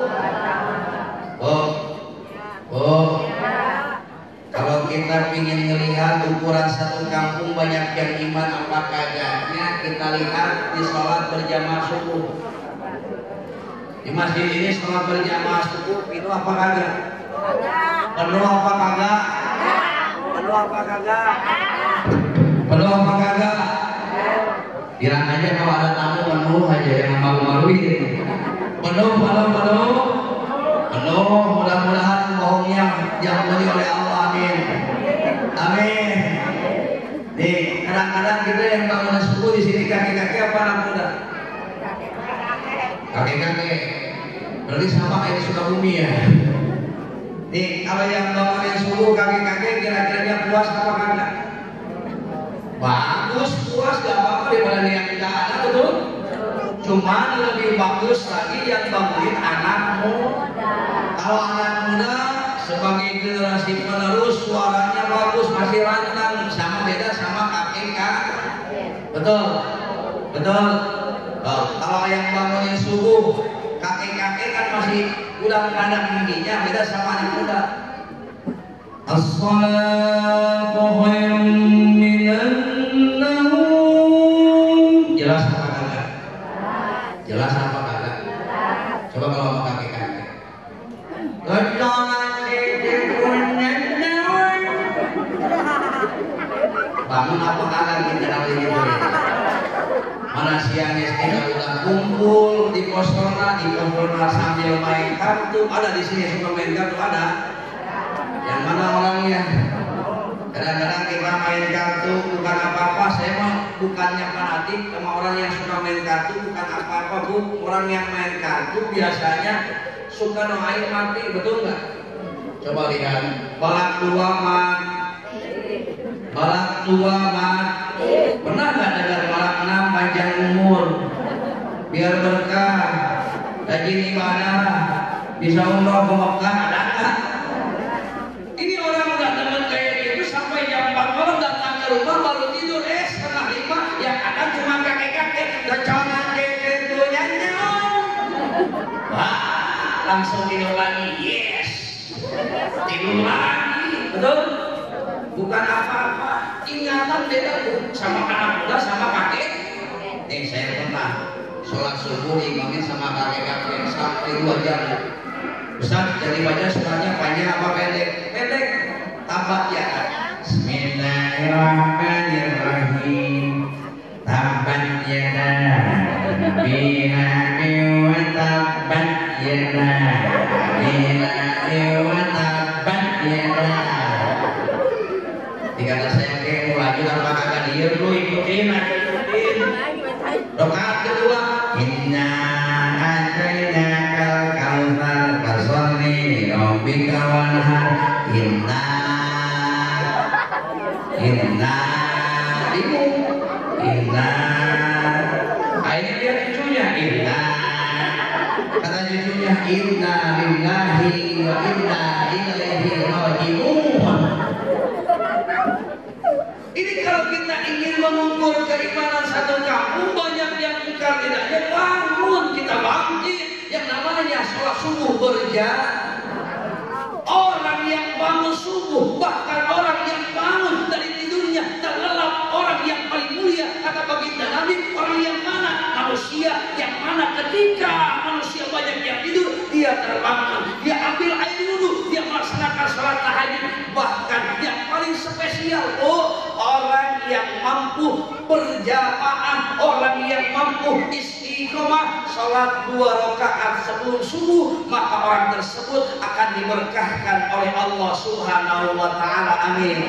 [SPEAKER 5] Oh, oh. Kalau kita ingin melihat ukuran satu kampung banyak yang iman apa kagaknya, kita lihat di sholat berjamaah subuh. Di masjid ini sholat berjamaah subuh penuh apa kagak? Penuh apa kagak? Penuh apa kagak? Penuh apa kagak? Bilang aja kalau ada tamu penuh aja, yang malu-maluin. Penuh, penuh, penuh. Penuh, mudah-mudahan bohongnya yang diberi oleh Allah. Amin. Amin. Nih, kadang-kadang kita yang bangun subuh di sini kakek-kakek apa anak muda? Kakek-kakek. Berarti sama kayak Sukabumi ya. Nih, kalau yang bangun subuh kakek-kakek kira-kira puas apa kagak? Bagus, puas, gak apa-apa daripada yang tidak ada, betul? Cuma lebih bagus lagi yang bangunin anak muda. Kalau anak muda sebagai generasi penerus suaranya bagus, masih lantang, sama beda sama kakek kak. Betul? Betul? betul. Oh, kalau yang bangunin subuh kakek-kakek kan masih udah anak giginya, beda sama anak muda. As-salatu khairun minan naum. Jelas apa kagak? Jelas apa kagak? Coba kalau sama kakek-kakek. Bangun apa kagak kita dari itu? Mana siangnya kita udah kumpul di posona, di posona sambil main kartu. Ada di sini suka main kartu ada. Yang mana orangnya? Kadang-kadang kita main kartu bukan apa-apa. Saya mah bukannya fanatik sama orang yang suka main kartu bukan apa-apa bu. Orang yang main kartu biasanya suka doain mati, betul nggak? Coba lihat. Balak dua mat, balak dua mat. Pernah nggak dengar balak enam panjang umur? Biar berkah, rajin ibadah, bisa umroh ke Mekah, ada nggak? Ini orang udah temen kayak gitu sampai jam empat malam datang ke rumah baru tidur eh setengah lima yang ada cuma kakek-kakek kecongan kakek punya nyong. Wah, langsung tidur lagi, yes, tidur lagi, betul? Bukan apa-apa, ingatan beda sama anak muda sama kakek. Eh saya pernah sholat subuh imamnya sama kakek-kakek sampai dua jam. Ustaz, jadi baca suratnya panjang apa pendek? Pendek, tabat ya. Bismillahirrahmanirrahim. Tabat yada, bila ewa tabat yada, bila ewa tabat yada. Dikata saya ke lagi tanpa kakak dia lu ikutin, ikutin. Rokaat kedua, inna ajayna kal kautsar fasolli rabbika wanhar. Inna inna ibu inna ini dia cucunya inna kata cucunya inna lillahi wa inna ilaihi raji'un. Ini kalau kita ingin mengukur keimanan satu kampung, banyak yang ingkar tidaknya, bangun kita bangkit. Yang namanya sholat subuh berjalan. Orang yang bangun subuh, bahkan orang yang bangun dari tidurnya terlelap, orang yang paling mulia kata baginda Nabi, orang yang mana? Manusia yang mana ketika manusia banyak yang tidur, dia terbangun, dia ambil air wudhu, dia melaksanakan sholat tahajud. Bahkan yang paling spesial, oh orang yang mampu berjamaah, orang yang mampu istiqomah sholat dua rakaat sebelum subuh, maka orang tersebut akan diberkahkan oleh Allah Subhanahu wa taala. Amin.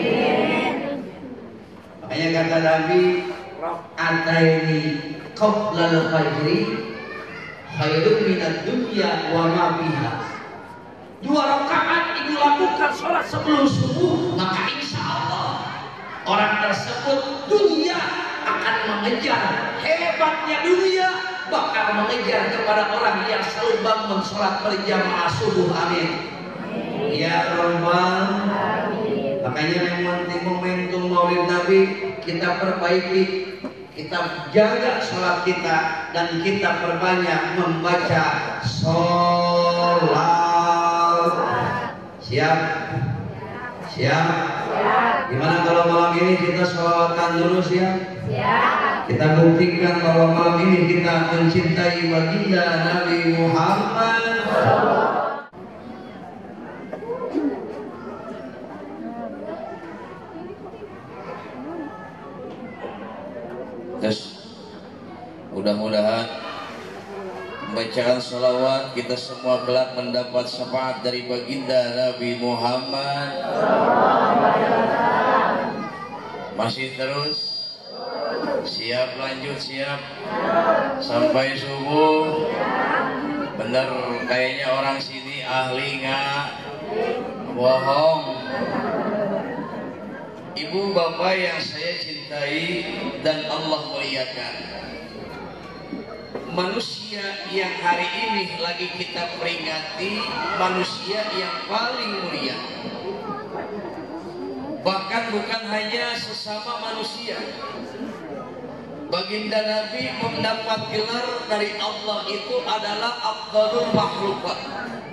[SPEAKER 5] Makanya kata Nabi, rakaataini qablal fajri khairun minad dunya wa ma fiha. Dua rakaat ibu lakukan sholat sebelum subuh, maka insya Allah orang tersebut dunia akan mengejar. Hebatnya dunia bakal mengejar kepada orang yang selalu bangun sholat berjamaah subuh. Amin. Ya Rabbal. Makanya yang penting momentum Maulid Nabi kita perbaiki, kita jaga sholat kita dan kita perbanyak membaca sholat. Siap? Siap? Gimana kalau malam ini kita sholawatan dulu, siap? Siap. Kita buktikan kalau malam ini kita mencintai baginda Nabi Muhammad.
[SPEAKER 6] Terus mudah-mudahan bacaan salawat kita semua kelak mendapat syafaat dari baginda Nabi Muhammad. Masih terus siap, lanjut siap sampai subuh. Bener kayaknya orang sini ahli nggak bohong. Ibu bapak yang saya cintai dan Allah muliakan, manusia yang hari ini lagi kita peringati manusia yang paling mulia. Bahkan bukan hanya sesama manusia, Baginda Nabi mendapat gelar dari Allah itu adalah Afdalul Makhlukat.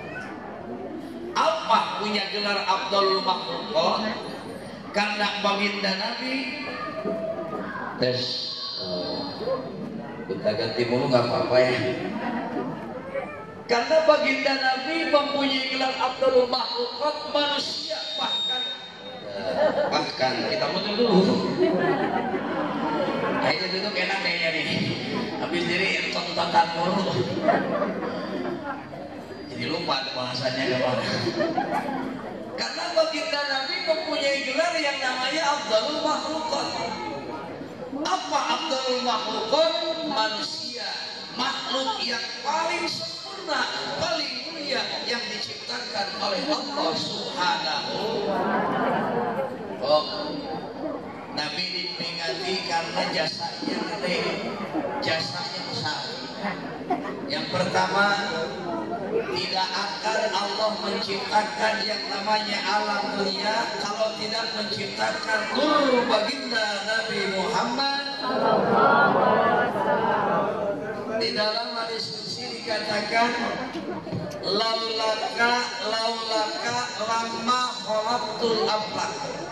[SPEAKER 6] Apa punya gelar Afdalul Makhlukat? Karena baginda Nabi tes oh, kita ganti mulu nggak apa-apa ya. Karena baginda Nabi mempunyai gelar Afdalul Makhlukat, manusia bahkan uh, bahkan kita mundur dulu. Kayaknya duduk enak kayaknya nih. Habis diri tonton mulu. Jadi lupa bahasanya kemana. Karena baginda Nabi mempunyai gelar yang namanya Afdalul Makhlukat. Apa Afdalul Makhlukat? Manusia, makhluk yang paling sempurna, paling mulia yang diciptakan oleh Allah Subhanahu. Oh, Nabi diperingati karena jasanya gede, jasanya besar. Yang pertama, tidak akan Allah menciptakan yang namanya alam dunia kalau tidak menciptakan nur baginda Nabi Muhammad. Di dalam hadis qudsi dikatakan, laulaka laulaka lama khalaqtul aflak.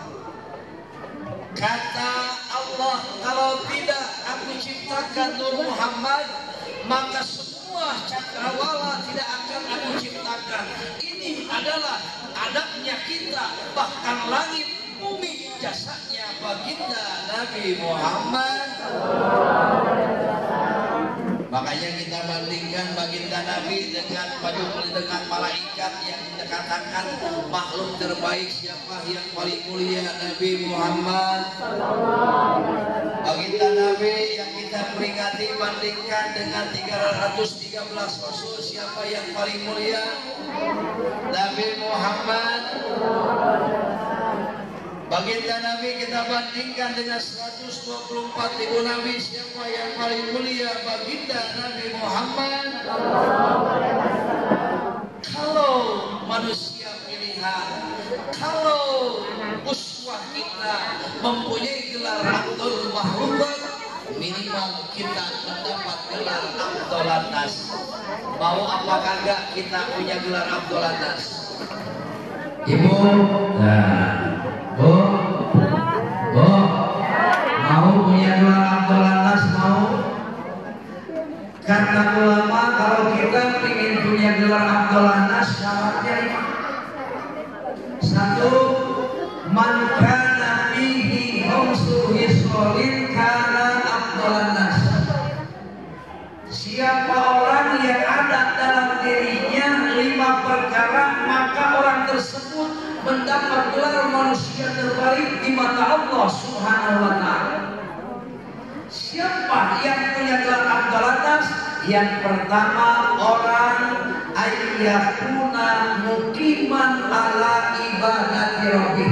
[SPEAKER 6] Kata Allah, kalau tidak aku ciptakan Nur Muhammad, maka semua cakrawala tidak akan aku ciptakan. Ini adalah adabnya kita, bahkan langit bumi jasanya baginda Nabi Muhammad. Makanya kita bandingkan baginda Nabi dengan dengan malaikat yang dikatakan makhluk terbaik siapa yang paling mulia, Nabi Muhammad. Baginda Nabi yang kita peringati bandingkan dengan tiga ratus tiga belas rasul siapa yang paling mulia, Nabi Muhammad. Baginda Nabi kita bandingkan dengan seratus dua puluh empat ribu Nabi siapa yang paling mulia, baginda Nabi Muhammad. Kalau manusia pilihan, kalau uswah kita mempunyai gelar Afdalul Makhlukat, minimal kita mendapat gelar Afdalan Nas. Mau apa kagak kita punya gelar Afdalan Nas? Ibu, nah Bu, Bu, mau punya gelar Afdalan Nas? Mau? Kata ulama kalau kita ingin punya gelar Afdalan Nas, syaratnya satu, man kana bihi khamsu hisolin kana Afdalan Nas. Siapa orang yang ada dalam dirinya lima perkara, maka orang tersebut mendapat gelar manusia terbaik di mata Allah Subhanahu wa ta'ala. Siapa yang punya gelar Afdalan Nas? Yang pertama, orang ayyakuna muqiman ala ibadati rabbih.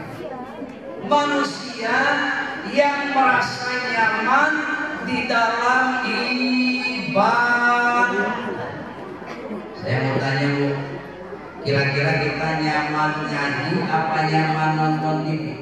[SPEAKER 6] Manusia yang merasa nyaman di dalam ibadah. Saya mau tanya Bu, kira-kira kita nyaman ngaji apa nyaman nonton T V?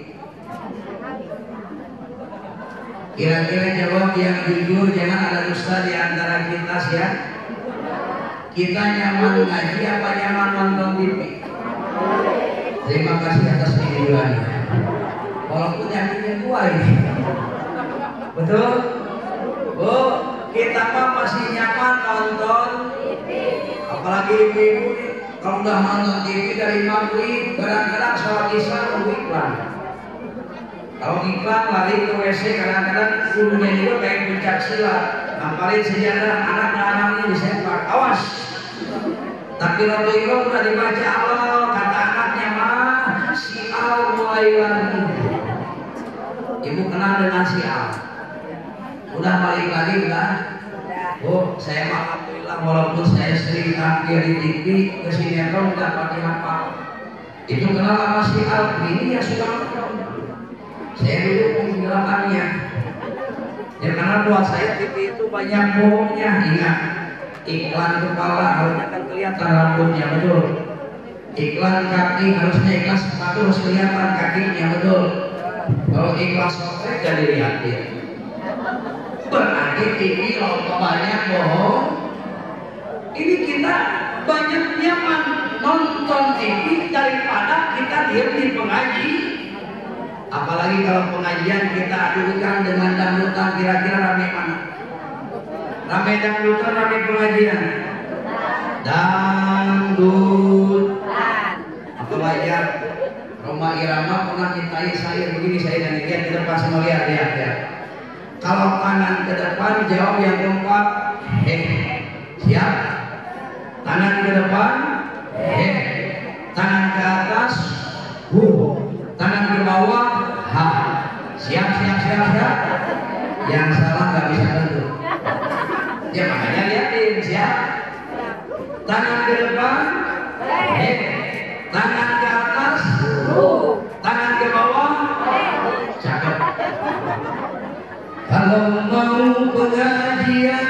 [SPEAKER 6] Kira-kira jawab yang jujur, jangan ada dusta di antara kita ya. Kita nyaman ngaji apa nyaman nonton T V? Terima kasih atas kejujurannya. Walaupun yakinnya gua ini. Betul? Bu, kita mah masih nyaman nonton T V. Apalagi ibu-ibu nih, kalau udah nonton T V dari maghrib, kadang-kadang sholat isya nunggu iklan. Kalau iklan lari ke W C, kadang-kadang kudunya juga kayak pencak silat, ngapain sejarah anak-anak ini disempak. Awas, takbiratul ihram udah dibaca Allah, kata anaknya mah si Al mulai lagi. Ibu kenal dengan si Al? Udah balik lagi udah? Oh, saya mah alhamdulillah walaupun saya sering tampil di T V ke sinetron nggak pakai apa. Itu kenal sama si Al, ini ya sudah nonton. Saya dulu menggelakannya. Ya karena buat saya T V itu banyak bohongnya. Ingat, iklan kepala harusnya kan kelihatan rambutnya, betul. Iklan kaki harusnya iklan sepatu harus kelihatan kakinya, betul. Kalau iklan software jadi lihatin. berarti T V logo banyak bohong. Ini kita banyak nyaman nonton T V daripada kita diam di pengaji. Apalagi kalau pengajian kita adukan dengan dangdutan, kira-kira rame mana? Rame dangdutan, rame pengajian. Dangdut. Apa wajar? Roma Irama pernah mintai saya begini, saya dan lihat ke depan sama lihat, lihat, lihat. Kalau kanan ke depan jawab yang keempat, eh, siap. Tangan ke depan, eh, tangan ke atas, huh, tangan ke bawah, ha, siap, siap, siap, siap. Yang salah nggak bisa tentu. Ya makanya lihatin, siap. Tangan ke depan, eh, tangan ke atas, tangan ke bawah, cakep. Kalau mau pengajian,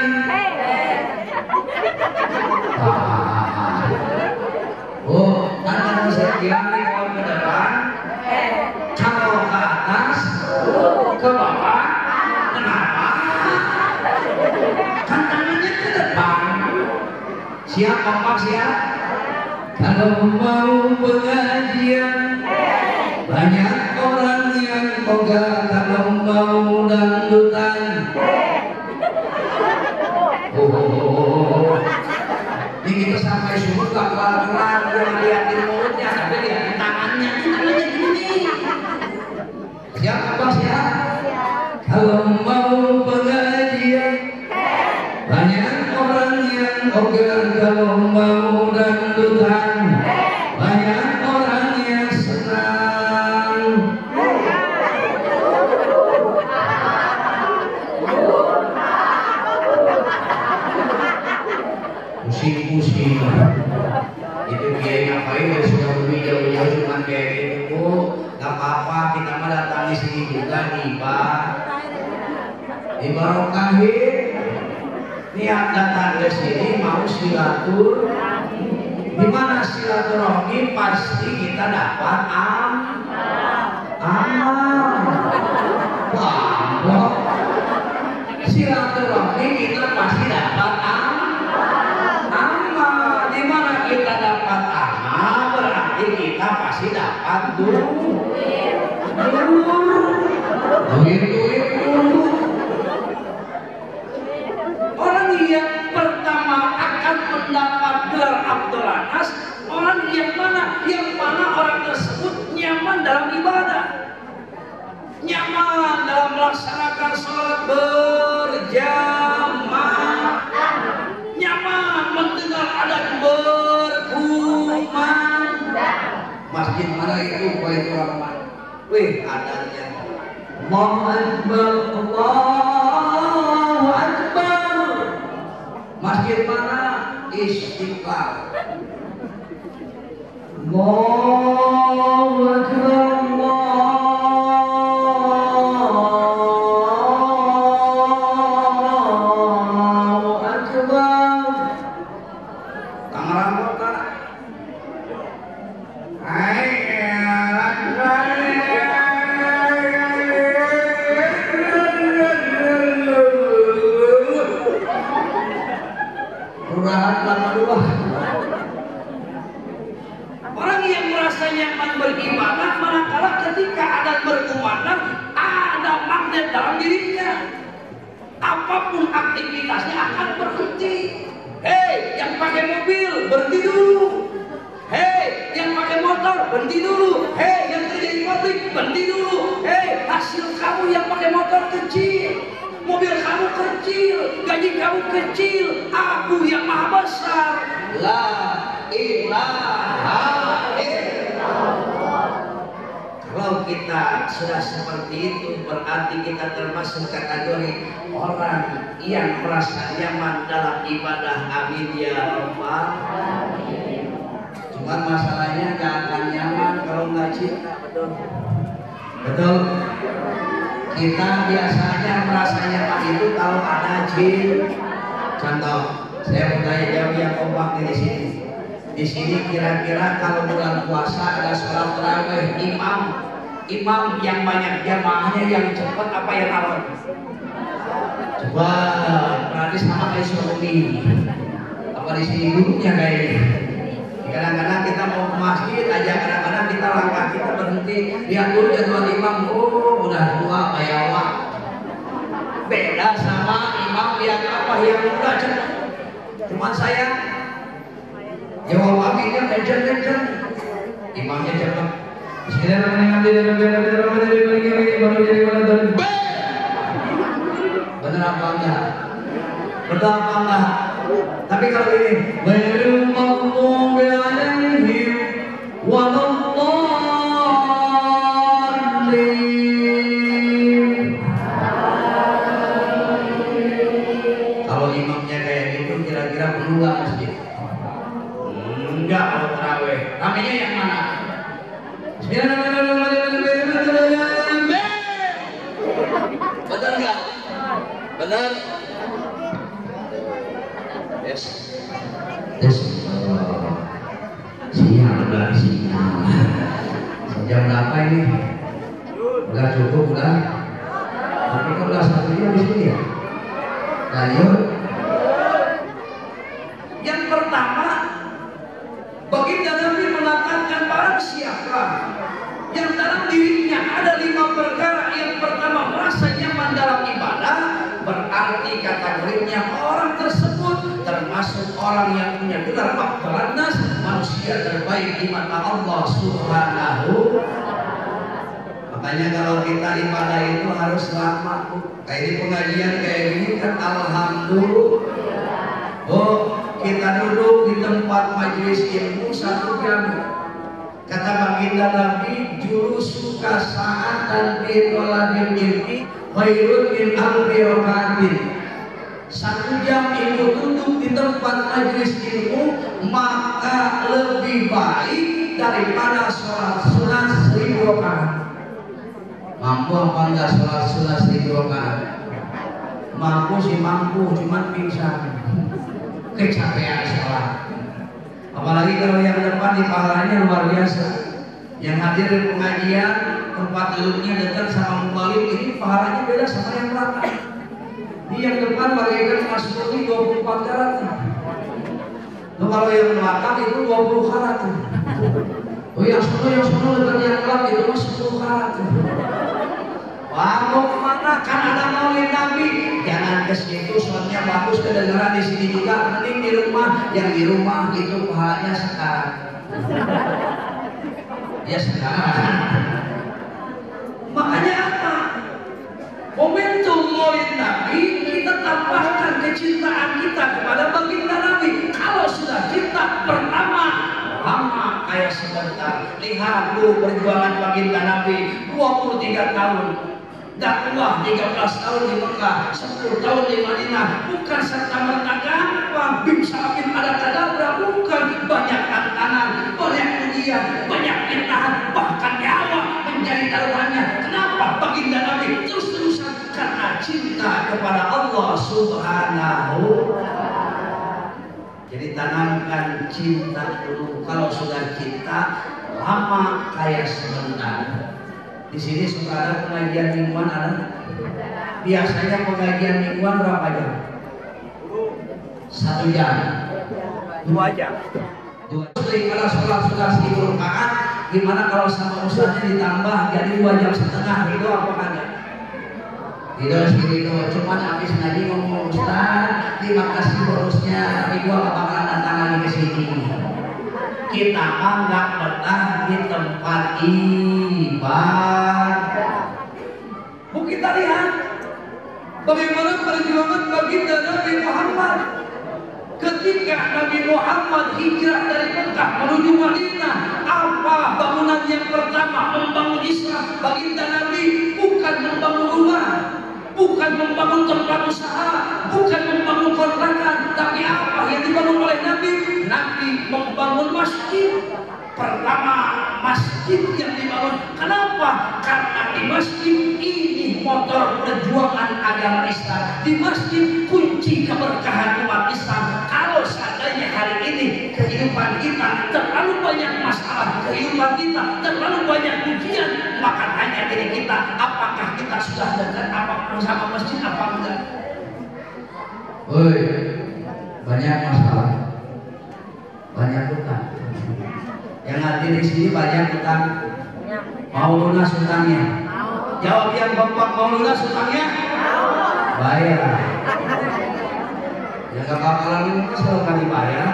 [SPEAKER 6] ah, oh, anda bisa bilang nih kalau ke depan, kalau ke atas, ke bawah, kenapa? Kan tangannya ke depan. Siap, kompak siap. Kalau mau pengajian, banyak orang yang ogah. Kalau mau dangdutan, oh, oh, oh, oh. Ini kita sampai sumut gak kelar-kelar. Dia liatin mulutnya, tapi liatin tangannya. Tangannya gini. Siap apa siap? Kalau mau pengajian, banyak orang yang ogah. Kalau mau dangdutan, banyak orang yang senang. Pusing-pusing. Itu kiai ngapain dari Sukabumi jauh-jauh cuma kayak gitu. Gak apa-apa, kita mah datang di sini juga tiba. Dibarokahin. Niat datang ke sini mau silatur. Di mana silaturahmi pasti kita dapat am amal. Wah, silaturahmi kita pasti dapat am amal. Di mana kita dapat amal berarti kita pasti dapat duit. Duit, duit, duit. Orang yang pertama akan mendapat gelar Abdul Anas, orang yang mana? Yang mana orang tersebut nyaman dalam ibadah, nyaman dalam melaksanakan sholat berjamaah, nyaman mendengar adat berkumandang. Masjid mana itu? Baik orang mana? Wih, adatnya Allahu Akbar, Allahu Akbar. Masjid mana? Istiqlal. Allahu Akbar, Allahu Akbar. Tangerang Kota. Orang yang merasa nyaman beribadah manakala ketika adat berkumandang ada magnet dalam dirinya, apapun aktivitasnya akan berhenti. Hei, yang pakai mobil berhenti dulu. Hei, yang pakai motor berhenti dulu. Hei, yang kerja di pabrik berhenti dulu. Hei, hasil kamu yang pakai motor kecil, mobil kamu kecil, gaji kamu kecil, aku yang maha besar. La ilaha illallah. Kalau kita sudah seperti itu, berarti kita termasuk kategori orang yang merasa nyaman dalam ibadah. Amin ya rabbal alamin. Cuman masalahnya gak akan nyaman kalau nggak cinta, betul? Betul. Kita biasanya merasa nyaman itu kalau ada jin. Contoh, saya mau tanya jawab yang kompak di sini. Di sini kira-kira kalau bulan puasa ada sholat tarawih, imam, imam yang banyak jamaahnya yang cepat apa yang awal? Wah, berarti sama kayak suami. Apa di sini gurunya kayaknya. Kadang-kadang kita mau ke masjid aja, kadang-kadang kita langkah kita berhenti lihat dulu jadwal imam. Oh, udah tua kayak wak. Beda sama imam yang apa yang muda cenah. Cuman saya jawab akhirnya kenceng-kenceng. Imamnya cepet. Bismillahirrahmanirrahim. Bener apa enggak? Betul apa enggak? Tapi kalau ini ghairil maghdubi alaihim waladdallin. Kalau imamnya kayak gitu kira-kira perlu enggak masjid? Enggak kalau tarawih. Ramenya yang mana? Bismillahirrahmanirrahim. Benar enggak? Benar? Yes. Yes. Oh. Siap udah siap. Jam berapa ini? Udah cukup udah. Tapi kan udah satu jam di sini ya. Lanjut. Yang pertama, baginda Nabi mengatakan barang siapa yang dalam dirinya ada lima perkara. Yang pertama, merasa nyaman dalam ibadah, berarti kategorinya orang tersebut termasuk orang yang punya gelar afdhalun nas, manusia terbaik di mata Allah Subhanahu. Makanya kalau kita ibadah itu harus selamat. Kayak di pengajian kayak gini kan alhamdulillah. Oh, kita duduk di tempat majelis ilmu satu jam. Kata baginda Nabi, julusuka sa'atan fi thalabil ilmi khairun min alfi rakaatin. Satu jam ilmu duduk di tempat majelis ilmu maka lebih baik daripada sholat sunat seribu rakaat. Mampu apa enggak sholat sunat seribu rakaat? Mampu sih mampu, cuman pingsan, kecapean sholat. Apalagi kalau yang depan di pahalanya luar biasa. Yang hadir di pengajian tempat duduknya dekat sama mubalik ini pahalanya beda sama yang belakang. Di yang depan bagaikan Mas Murni dua puluh empat karat. Loh, kalau yang belakang itu dua puluh karat. Oh yang sono yang sono dekat yang gelap itu mas sepuluh karat. Wah, mau kemana? Kan ada maulid Nabi. Jangan ke situ, soalnya bagus kedengaran di sini juga. Mending di rumah. Yang di rumah itu pahalanya sekarang. Ya sekarang. Makanya apa? Momentum maulid Nabi kita tambahkan kecintaan kita kepada baginda Nabi. Kalau sudah cinta pertama lama kayak sebentar. Lihat lu perjuangan baginda Nabi dua puluh tiga tahun. Dakwah tiga belas tahun di Mekah, sepuluh tahun di Madinah. Bukan serta-merta gampang. Bim sabit ada kadabra, bukan. Banyak tantangan, banyak ujian, banyak rintangan, bahkan nyawa menjadi taruhannya. Kenapa baginda Nabi terus-terusan? Karena cinta kepada Allah Subhanahu. Jadi tanamkan cinta dulu. Kalau sudah cinta, lama kayak sebentar. Di sini suka ada pengajian mingguan ada. Biasanya pengajian mingguan berapa jam? Satu jam, dua jam. Dua. Daripada sholat sudah seribu rakaat, gimana kalau sama ustaznya ditambah jadi dua jam setengah? Itu apa kagak? Itu itu. Cuman habis ngaji ngomong ustaz, terima kasih bonusnya, tapi gua gak bakalan datang lagi ke sini. Kita nggak betah di tempat ibadah. Bu, kita lihat bagaimana perjuangan baginda Nabi Muhammad ketika Nabi Muhammad hijrah dari Mekah menuju Madinah. Apa bangunan yang pertama? Membangun Islam. Baginda Nabi bukan membangun rumah, bukan membangun tempat usaha, bukan membangun kontrakan, tapi apa yang dibangun oleh Nabi? Nabi membangun masjid. Pertama masjid yang dibangun. Kenapa? Karena di masjid ini motor perjuangan agama Islam. Di masjid kunci keberkahan umat Islam. Kalau seandainya hari ini kehidupan kita terlalu banyak masalah, kehidupan kita terlalu banyak ujian, maka tanya diri kita, apakah kita sudah dekat apa sama masjid apa enggak? Woi, banyak masalah, banyak utang. Yang hadir di sini banyak utang. Mau lunas utangnya? Jawab yang kompak, mau lunas utangnya? Bayar. Yang gak bakalan lunas kalau gak dibayar.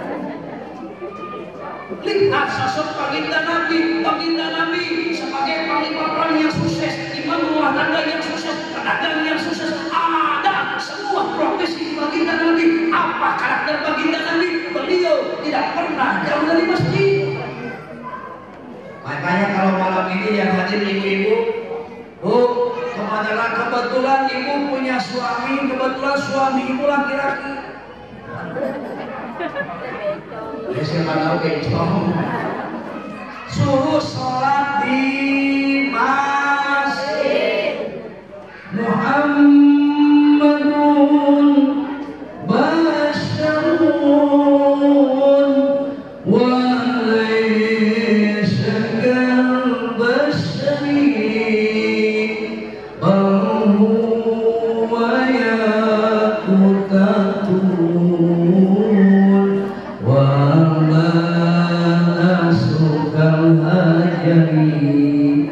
[SPEAKER 6] Lihat sosok baginda Nabi, baginda Nabi sebagai panglima perang yang sukses, imam rumah tangga yang sukses, pedagang yang sukses, ada semua profesi di baginda Nabi. Apa karakter baginda Nabi? Beliau tidak pernah jauh dari masjid. Makanya kalau malam ini yang hadir ibu-ibu, bu, kemana kebetulan ibu punya suami, kebetulan suami ibu laki-laki. Ya siapa tahu kencong. Suruh sholat di masjid. Muhammadun basyarun wa laysa kal basyari bal huwa yaqutatun wa la nasukal hajari.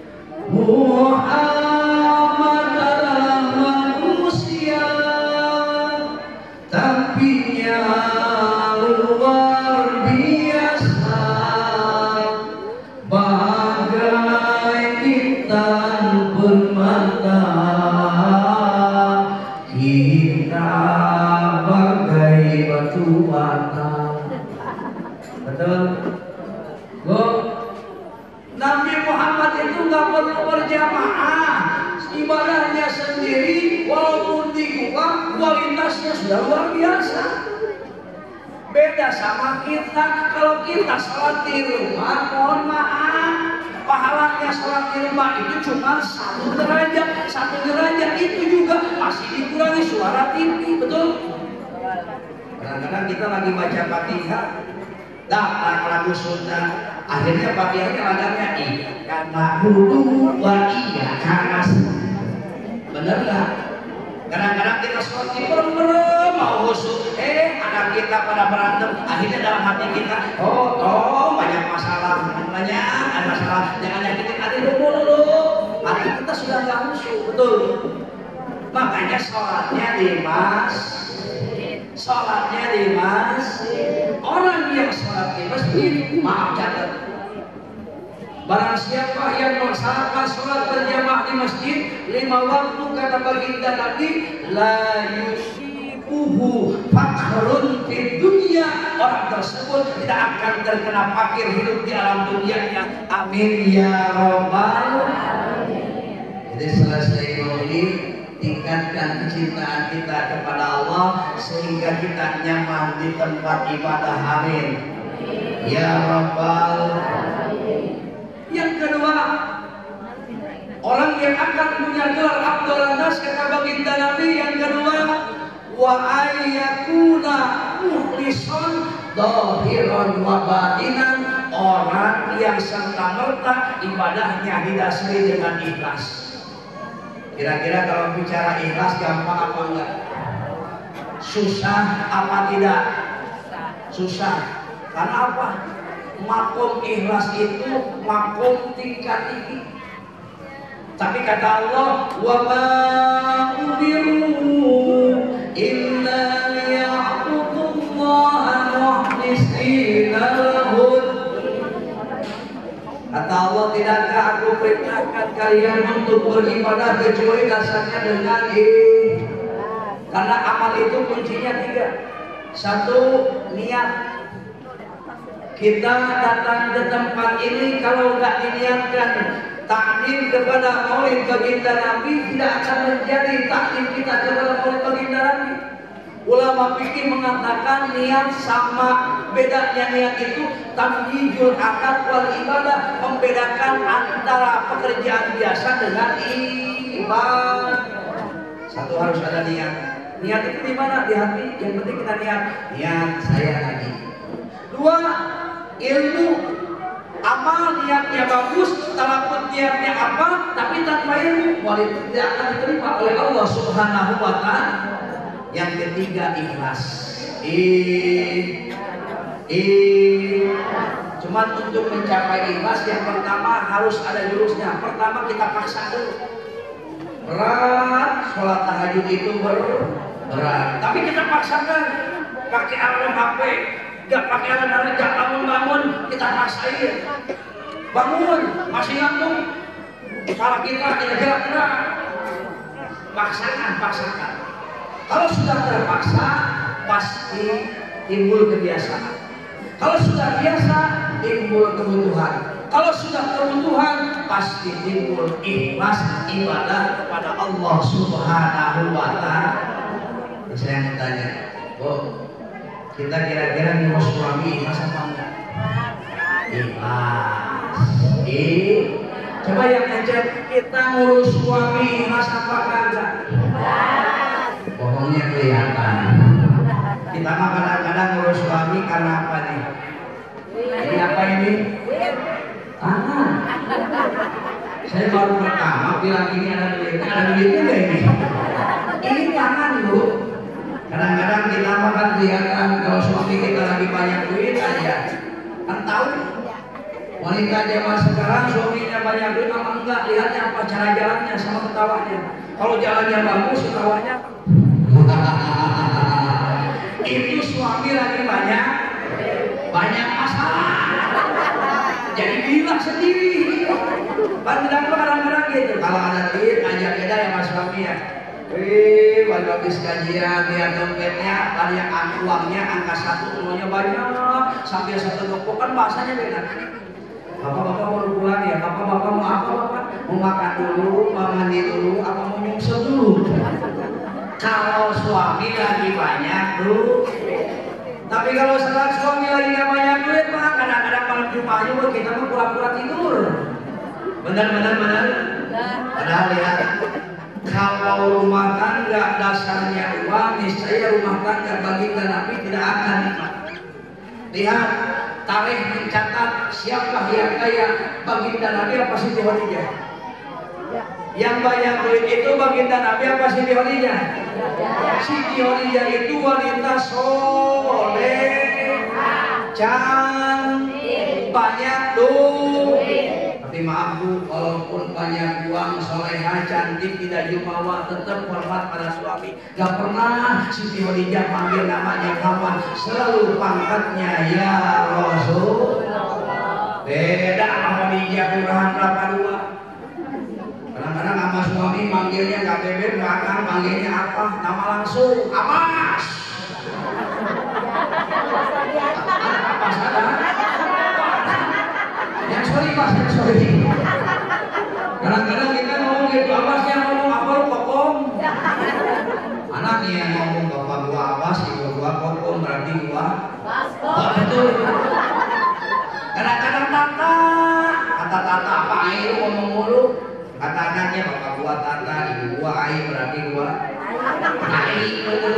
[SPEAKER 6] Muhammad adalah manusia, tapi yang luar biasa, bagai intan permata, kita bagai batu bata. Betul? Bu, Nabi Muhammad itu nggak perlu berjamaah, ibadahnya sendiri, walaupun di gua kualitasnya sudah luar biasa. Beda sama kita, kalau kita sholat di rumah, mohon maaf, pahalanya sholat di rumah itu cuma satu derajat, satu derajat itu juga masih dikurangi suara T V, betul? Kadang-kadang kita lagi baca Fatihah, datang lagu Sunda, akhirnya Fatihahnya laganya iya karena dulu wa iya karena bener gak? Kadang-kadang kita sholat di merem mau khusyuk, eh anak kita pada berantem, akhirnya dalam hati kita, oh oh banyak masalah, banyak ada masalah, jangan nyakitin hati dulu dulu, hati kita sudah gak khusyuk, betul? Makanya sholatnya di masjid, sholatnya di masjid. Orang yang sholat di masjid, maaf catat, barang siapa yang melaksanakan sholat berjamaah di masjid lima waktu kata baginda Nabi, la yusibuhu fakhrun fid dunya, orang tersebut tidak akan terkena fakir hidup di alam dunianya. Amin ya rabbal alamin. Jadi selesai maulid, tingkatkan kecintaan kita kepada Allah sehingga kita nyaman di tempat ibadah. Amin ya rabbal alamin. Yang kedua, orang yang akan punya gelar Abdul Nas kata baginda Nabi yang kedua, wa ayyakuna mukhlisan dhahiran wa batinan, orang yang serta merta ibadahnya didasari dengan ikhlas. Kira-kira kalau bicara ikhlas gampang apa enggak? Susah apa tidak? Susah. Karena apa? Makom ikhlas itu makom tingkat tinggi. Tapi kata Allah, wa ma umiru illa liya'budullaha mukhlisina lahud. Kata Allah, tidakkah aku perintahkan kalian untuk beribadah kecuali dasarnya dengan ini. Karena amal itu kuncinya tiga. Satu, niat. Kita datang ke tempat ini kalau nggak diniatkan taklim kepada maulid baginda Nabi, tidak akan menjadi taklim kita kepada maulid baginda Nabi. Ulama fikih mengatakan niat sama, bedanya niat itu tamyizul akad wal ibadah, membedakan antara pekerjaan biasa dengan ibadah. Satu harus ada niat. Niat itu di mana? Di hati. Yang penting kita niat. Niat saya lagi. Dua, ilmu. Amal niatnya bagus, talakut niatnya apa, tapi tanpa ilmu, maulid tidak akan diterima oleh Allah Subhanahu wa ta'ala. Yang ketiga ikhlas. I, i. Cuman untuk mencapai ikhlas yang pertama harus ada jurusnya. Pertama kita paksa dulu. Berat, sholat tahajud itu ber, berat. Tapi kita paksakan. Pakai alarm H P, gak pakai alarm, gak bangun-bangun, kita paksain. Bangun, masih ngantuk. Kepala kita tidak gerak-gerak. Paksakan, paksakan. Kalau sudah terpaksa, pasti timbul kebiasaan. Kalau sudah biasa, timbul kebutuhan. Kalau sudah kebutuhan, pasti timbul ikhlas ibadah kepada Allah Subhanahu wa Ta'ala. Saya mau tanya, oh, kita kira-kira ngurus suami ikhlas apa enggak? Ikhlas. Eh, coba yang ngecek, kita ngurus suami ikhlas apa enggak? Bohongnya kelihatan. Kita mah kadang-kadang ngurus suami karena apa nih? Ini apa ini? Tangan. Saya baru pertama bilang ini ada duitnya, ada duitnya enggak ini? Ini tangan bu. Kadang-kadang kita mah kan kelihatan kalau suami kita lagi banyak duit aja. Kan tahu? Wanita zaman sekarang suaminya banyak duit apa enggak? Lihatnya apa cara jalannya sama ketawanya. Kalau jalannya bagus, ketawanya itu suami lagi banyak banyak masalah. Jadi bilang sendiri. Kadang-kadang kadang-kadang gitu. Kalau ada duit ajak beda ya mas suami ya. Wih, waktu habis kajian lihat dompetnya, banyak uangnya angka satu semuanya banyak, sambil satu gopok kan bahasanya beda. Bapak-bapak baru pulang ya, bapak-bapak mau apa bapak? Mau makan dulu, mau mandi dulu, apa mau nyungsel dulu? Kalau suami lagi banyak tuh, tapi kalau sekarang suami lagi gak banyak duit mah kadang-kadang malam Jumatnya buat kita mau pura-pura tidur. Benar-benar benar. Padahal lihat, kalau rumah tangga dasarnya uang, niscaya rumah tangga baginda Nabi tidak akan nikmat. Lihat, tarikh mencatat siapa yang kaya, baginda Nabi apa Siti Khadijah? Yang banyak duit itu baginda Nabi apa Siti Khadijah? Siti Khadijah itu wanita soleh, cantik, banyak duit. Tapi maaf bu, walaupun banyak uang, solehah, cantik, tidak jumawa, tetap hormat pada suami. Gak pernah Siti Khadijah panggil namanya kawan, selalu pangkatnya ya Rasul. Beda sama Khadijah kelurahan Kelapa Dua. Kadang-kadang sama suami manggilnya gak bebek, gak akan manggilnya apa? Nama langsung, Amas. Apa salah? Yang sorry mas, yang sorry. Kadang-kadang kita ngomong gitu, Abbasnya ngomong apa lu kokom? Anaknya yang ngomong bapak gua Abbas, ibu gua kokom, berarti gua bapak betul. Kadang-kadang tata, kata tata apa air ngomong mulu. Kata anaknya bapak gua tata, ibu gua air, berarti gua air.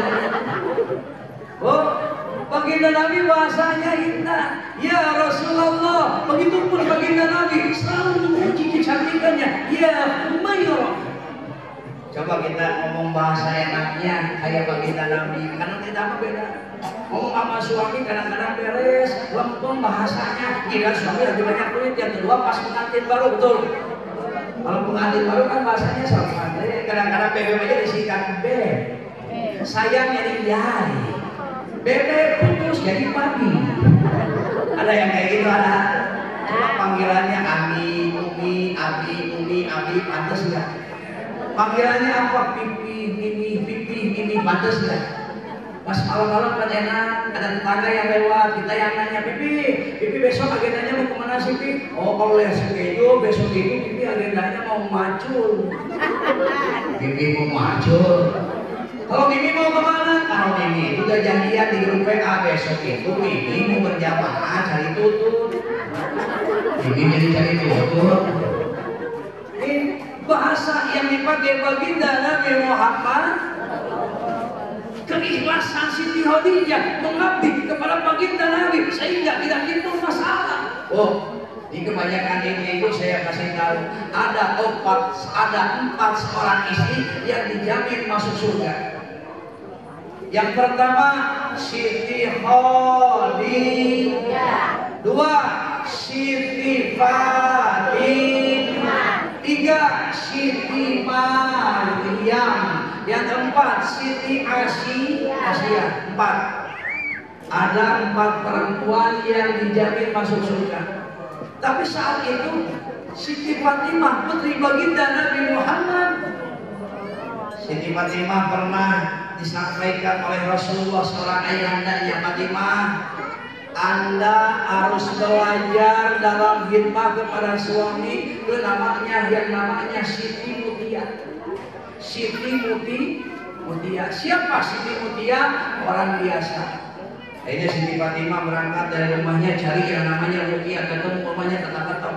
[SPEAKER 6] Oh, baginda Nabi bahasanya indah. Ya Rasulullah, begitupun baginda Nabi selalu memuji kecantikannya. Ya Umayyah. Coba kita ngomong bahasa enaknya kayak baginda Nabi, karena tidak apa beda. Ngomong sama suami kadang-kadang beres, lempeng bahasanya. Jika suami lagi banyak duit, yang kedua pas pengantin baru, betul. Kalau pengantin baru kan bahasanya sama. Kadang-kadang bebek aja disingkat beb. Sayang jadi yai. Bebek putus jadi papi. Ada yang kayak gitu ada. Cuma panggilannya Ami, Umi, Abi, Umi, Abi, pantas nggak? Panggilannya apa? Pipi, Mimi, Pipi, Mimi, pantas nggak? Pas malam-malam kan enak, ada tetangga yang lewat, kita yang nanya, Pipi, Pipi besok agendanya mau kemana sih Pipi? Oh kalau lihat schedule besok itu Pipi agendanya mau macul. Pipi mau macul. Kalau Mimi mau kemana? Kalau Mimi itu udah janjian di grup W A besok itu Mimi mau berjamaah cari tutut. Mimi jadi cari tutut. Ini bahasa yang dipakai baginda Nabi Muhammad. Keikhlasan Siti Khadijah mengabdi kepada baginda Nabi sehingga tidak timbul masalah. Oh, di kebanyakan ini itu saya kasih tahu ada empat ada empat seorang istri yang dijamin masuk surga. Yang pertama Siti Khadijah, dua Siti Fatimah, tiga Siti Maryam, yang keempat Siti Asia. Empat. Ada empat perempuan yang dijamin masuk surga. Tapi saat itu Siti Fatimah putri baginda Nabi Muhammad. Siti Fatimah pernah disampaikan oleh Rasulullah seorang ayahnya, Fatimah, Anda harus belajar dalam khidmah kepada suami. Itu namanya yang namanya Siti Mutia. Siti Muti Mutia. Siapa Siti Mutia? Orang biasa. Akhirnya Siti Fatimah berangkat dari rumahnya cari yang namanya Mutia, ketemu rumahnya ketok-ketok.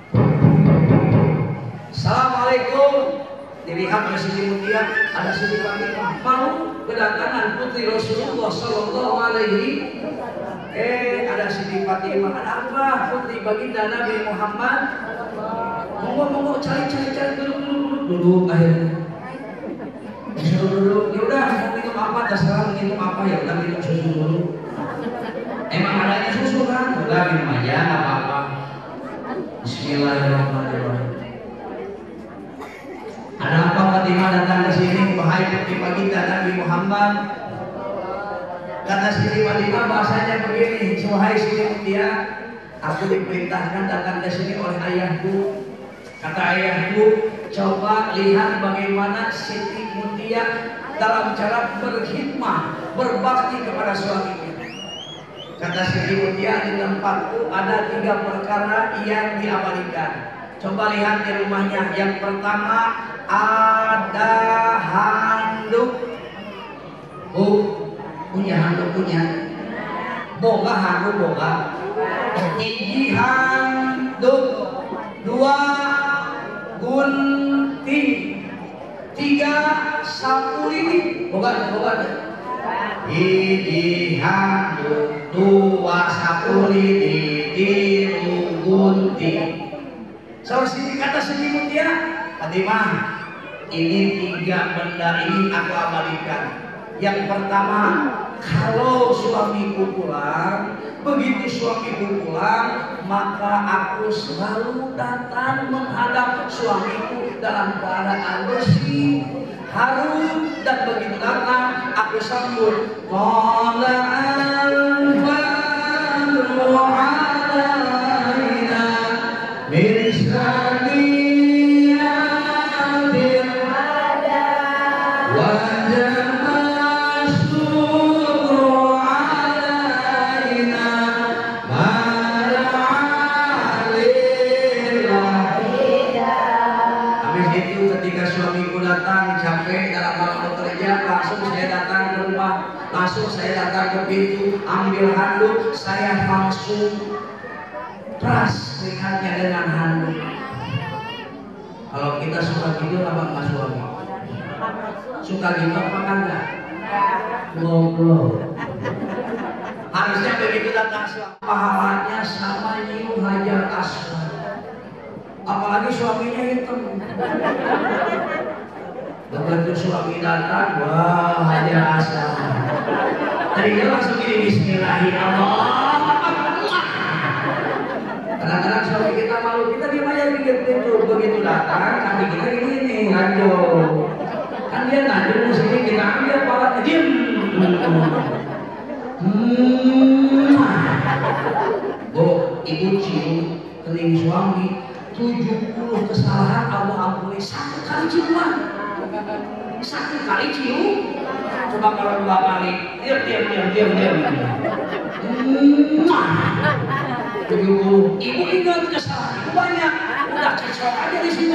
[SPEAKER 6] Assalamualaikum. Dilihat oleh Siti Mutia, ada Siti Fatimah mau kedatangan putri Rasulullah Sallallahu Alaihi. Eh, ada Siti Fatimah. Ada apa? Putri baginda Nabi Muhammad. Monggo monggo cari cari cari dulu dulu dulu akhirnya. Dulu dulu. Ya udah mau minum apa? Terserah minum apa ya. Udah minum susu dulu. Emang adanya susu kan? Udah minum aja nggak apa-apa. Bismillahirrahmanirrahim. Ada apa Fatimah datang ke sini? Wahai putri baginda Nabi Muhammad. Kata Siti Fatimah bahasanya begini, wahai Siti Mutia, aku diperintahkan datang ke sini oleh ayahku. Kata ayahku, coba lihat bagaimana Siti Mutia dalam cara berkhidmah, berbakti kepada suaminya. Kata Siti Mutia, di tempatku ada tiga perkara yang diabadikan. Coba lihat di rumahnya. Yang pertama ada handuk. Oh, punya handuk punya. Boga handuk boga. Hiji handuk, dua gunting, tiga sapu lidi. Boga boga. Hiji handuk, dua sapu lidi, tilu gunting. Saudara Siti kata Siti Mutia, Fatimah, ini tiga benda ini aku abadikan. Yang pertama, kalau suamiku pulang, begitu suamiku pulang, maka aku selalu datang menghadap suamiku dalam keadaan bersih, harum, dan begitu datang aku sambut. Tala'al badru alaina min saniyatil ada wajah syukru alaina mala'alillah. Habis itu ketika suamiku datang capek dalam malam bekerja, langsung saya datang ke rumah, langsung saya datang ke pintu, ambil handuk, saya langsung peras lehernya dengan handuk. Kalau kita suka gitu apa nggak suami? Suka gitu apa enggak? Ngobrol. Harusnya begitu datang suami, pahalanya sama nyium hajar aswad. Apalagi suaminya hitam. Begitu suami datang, wah hajar aswad. Tadi dia langsung gini, Bismillahirrahmanirrahim. Kadang-kadang suami kita malu, kita diam aja pikir pintu. Begitu datang, kaki kita gini nih, ngaco. Kan dia ngaco sini, kita ambil kepala, diam. Hmm. Oh, ibu cium kening suami, tujuh puluh kesalahan Allah ampuni satu kali ciuman. Satu kali cium. Coba kalau dua kali, diam, diam, diam, diam, diam. Hmm. Ibu, ibu ingat kesalahan banyak, udah kacau aja di situ.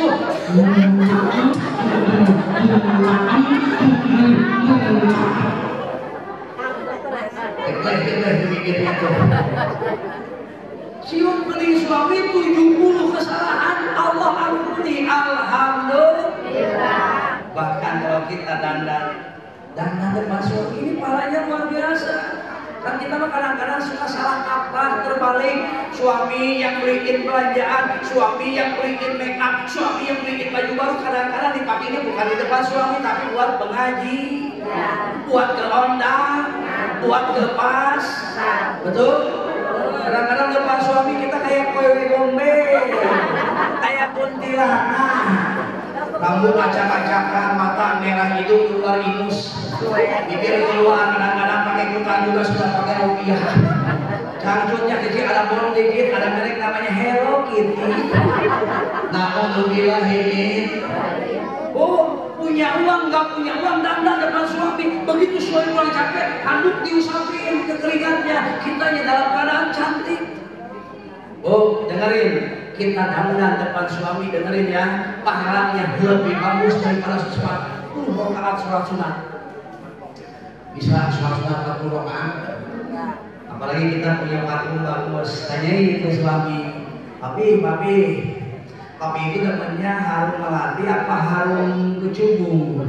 [SPEAKER 6] Cium kening suami tujuh puluh kesalahan Allah ampuni, alhamdulillah. Bahkan kalau kita dandan, dandan depan suami ini palanya luar biasa. Kan kita mah kadang-kadang suka salah kaprah, terbalik. Suami yang beliin belanjaan, suami yang beliin make up, suami yang beliin baju baru, kadang-kadang dipakai ini bukan di depan suami tapi buat mengaji. buat ke ondang, buat ke pas, betul? Kadang-kadang depan suami kita kayak kowe gombe, kayak kuntilanak, rambut acak-acakan, mata merah hidung keluar ingus, bibir keluar, kadang-kadang pakai kutan juga sudah pakai rupiah. Cangcutnya kecil, ada bolong dikit, ada merek namanya Hello Kitty. Na'udzubillah ini. Oh, punya uang, nggak punya uang, dandan depan suami. Begitu suami pulang capek, handuk diusapin ke keringatnya. Kitanya dalam keadaan cantik. Oh, dengerin, kita dandan depan suami, dengerin ya. Pahalanya lebih bagus daripada sholat sepuluh rakaat sholat sunat. Bisa sholat sunat empat puluh rakaat. Apalagi kita punya parfum bagus, tanyain ke suami, papi, papi, papi itu temannya harum melati apa harum kecubung?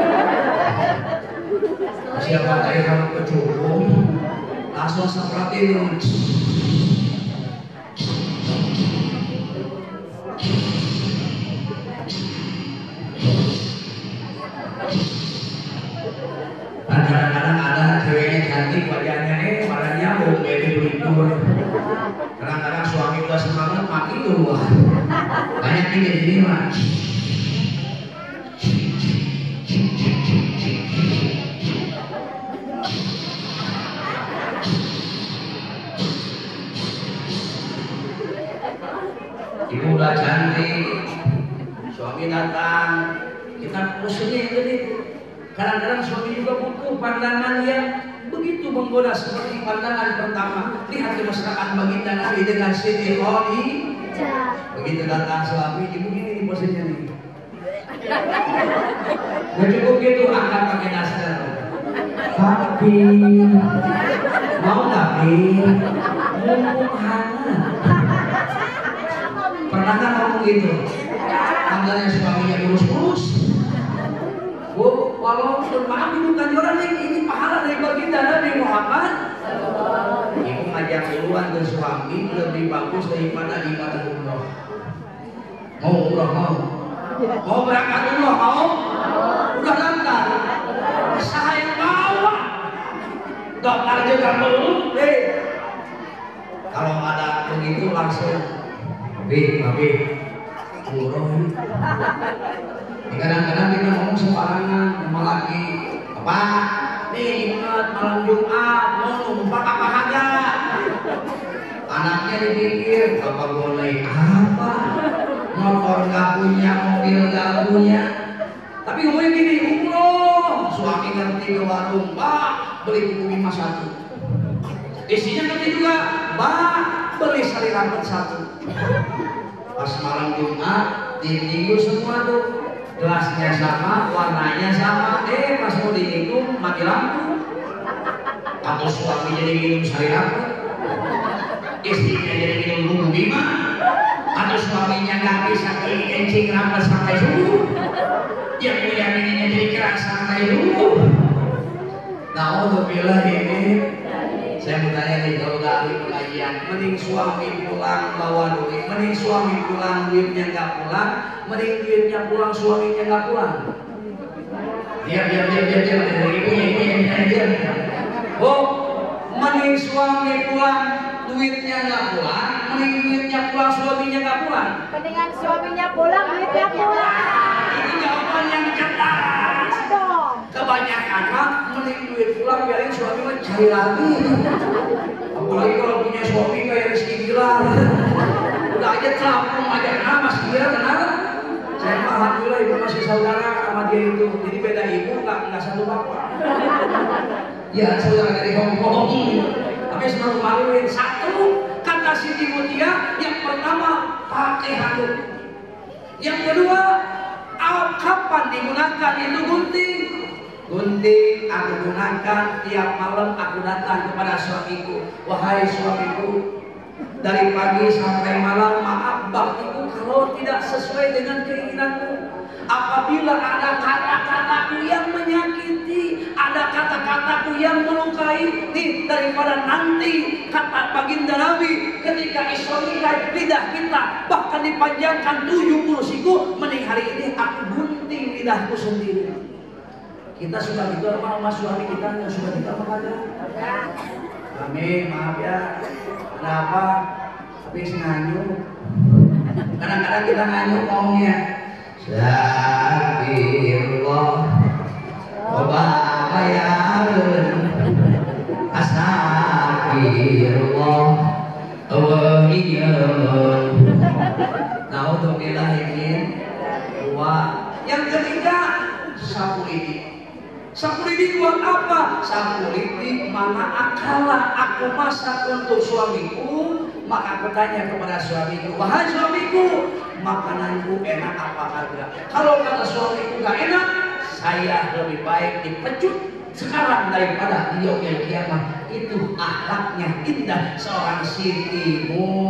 [SPEAKER 6] Siapa cari harum kecubung? Langsung seperti itu. Dan kadang-kadang ada ceweknya cantik wajahnya, eh badannya nyambung kayak gitu. Kadang-kadang suami udah semangat mati dulu. Banyak ini di mah. Ibu udah cantik, suami datang, kita usulnya yang gede. Kadang-kadang suami juga butuh pandangan yang begitu menggoda seperti pandangan pertama. Lihat kemesraan baginda Nabi dengan Siti Khadijah. Begitu datang suami, ibu gini nih posisinya nih. Gak cukup gitu, angkat pakai daster. Papi, mau tapi mumpung hangat. Pernah nggak ngomong gitu? Tangannya suaminya lurus-lurus. Bu, walaupun maaf ibu bukan orang ini, ini pahala dari baginda Nabi Muhammad. Ibu ngajak duluan ke suami lebih bagus daripada ibadah umroh. Mau umroh mau? Mau berangkat umroh mau? Udah lantar. Saya yang bawa. Daftar juga belum. Eh, kalau ada begitu langsung, Bi, Bi, umroh. Kadang-kadang kita ngomong sembarangan sama laki, apa? Nih ingat malam Jumat, mau numpak apa kagak? Anaknya dipikir, apa boleh apa? Motor nggak punya, mobil nggak punya. Tapi ngomongnya gini, umroh. Suami ngerti ke warung, Mbak, beli buku Bima satu. Isinya ngerti juga, Mbak, beli sari rambut satu. Pas malam Jumat, ditinggu semua tuh. Gelasnya sama, warnanya sama, eh pas mau diminum mati lampu. Atau suami jadi minum sari rambut, istrinya jadi minum bumbu Bima, atau suaminya nggak bisa kencing rambut sampai subuh, yang punya bininya jadi keras sampai subuh. Na'udzubillah ini. Saya mau tanya nih, kalau dari pengajian, mending suami pulang bawa duit, mending suami pulang duitnya nggak pulang, mending duitnya pulang suaminya nggak pulang. Dia dia dia dia dia dari ibunya ibunya dia. Oh, mending suami pulang duitnya nggak pulang, mending duitnya pulang suaminya nggak pulang.
[SPEAKER 7] Mendingan suaminya pulang duitnya pulang.
[SPEAKER 6] Itu jawaban yang cerdas. Kebanyakan mah mending duit pulang biarin suami mah cari lagi. Apalagi kalau punya suami kayak Rizky Bilar, udah aja terapung aja kenapa Mas Bilar kenapa? Saya mah alhamdulillah ibu masih saudara sama dia itu, jadi beda ibu nggak nggak satu bapak. Ya saudara dari Hongkong. Tapi selalu maluin satu kata Siti Mutia, yang pertama pakai handuk, yang kedua kapan digunakan itu gunting. Gunting aku gunakan tiap malam, aku datang kepada suamiku, wahai suamiku, dari pagi sampai malam maaf baktiku kalau tidak sesuai dengan keinginanmu. Apabila ada kata-kataku yang menyakiti, ada kata-kataku yang melukai, nih daripada nanti kata baginda Nabi ketika Isra Mi'raj lidah kita bahkan dipanjangkan tujuh puluh siku, mending hari ini aku gunting lidahku sendiri. Kita sudah gitu sama suami kita yang sudah kita mengajar. Kami maaf ya, ada apa? Habis nganyuk. Kadang-kadang kita nganyuk ngomongnya. Astagfirullah, wabarakatuh. Astagfirullah, wabarakatuh. Naudzubillahimin. Dua. Yang ketiga, sapu lidi. Sapu lidi buat apa? Sapu lidi mana akala aku masak untuk suamiku, maka aku tanya kepada suamiku, wahai suamiku, makananku enak apa kagak? Kalau kata suamiku gak enak, saya lebih baik dipecut sekarang daripada di yaumil kiamat. Itu akhlaknya indah seorang Siti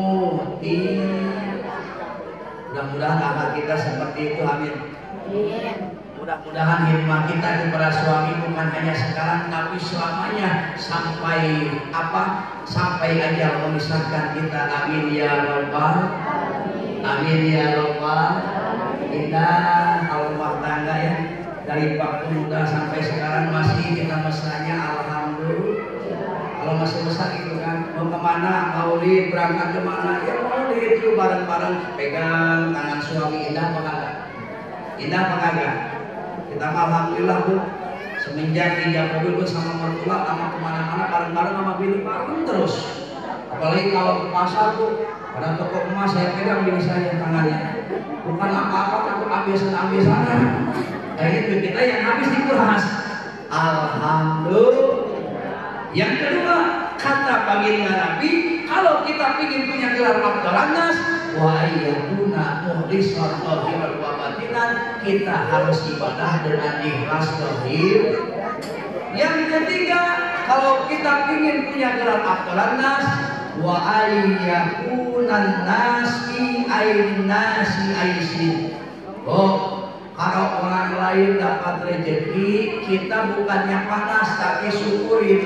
[SPEAKER 6] Mutin. Mudah-mudahan akhlak kita seperti itu, amin. Mudah-mudahan hikmah kita kepada suami bukan hanya sekarang tapi selamanya sampai apa? Sampai ajal memisahkan kita. Amin ya rabbal amin ya rabbal. Indah kalau rumah tangga ya, dari waktu muda sampai sekarang masih kita mesranya alhamdulillah. Kalau masih besar itu kan mau kemana, maulid, berangkat kemana, ya maulid itu bareng-bareng pegang tangan suami. Indah apa kagak? Indah apa kagak? Kita alhamdulillah Bu, semenjak tiga puluh sama mertua sama kemana-mana bareng-bareng sama bini bareng terus. Apalagi kalau ke pasar tuh, pada toko emas saya pegang bini saya tangannya. Bukan apa-apa takut ambil-ambil kayak itu, kita yang habis dikuras. Alhamdulillah. Yang kedua, kata baginda Nabi, kalau kita ingin punya gelar Abdul Anas, wa ayyakuna mukhlishan dhahiran wa batinan, kita harus ibadah dengan ikhlas zahir. Yang ketiga, kalau kita ingin punya gelar Abdul Anas, wa ayyakuna nasi ain nasi aisin. Oh, kalau orang lain dapat rezeki, kita bukannya panas tapi syukurin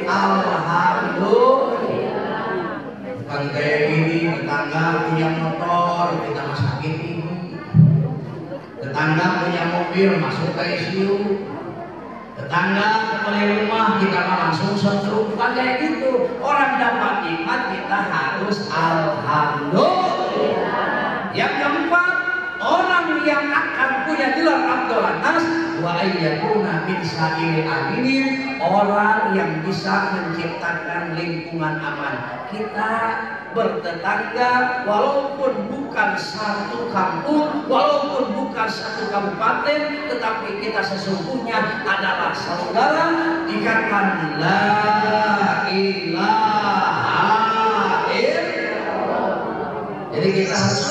[SPEAKER 6] alhamdulillah. Bukan kayak gini, tetangga punya motor, kita masakin ini. Tetangga punya mobil, masuk ke I C U. Tetangga kembali rumah, kita langsung setrum. Bukan kayak gitu. Orang dapat nikmat, kita harus alhamdulillah. Yang keempat, orang yang akan punya gelar Abdul Anas wa ayyakuna min sa'il aminin, orang yang bisa menciptakan lingkungan aman. Kita bertetangga walaupun bukan satu kampung, walaupun bukan satu kabupaten, tetapi kita sesungguhnya adalah saudara. Dikatakan la ilaha illallah. Jadi kita harus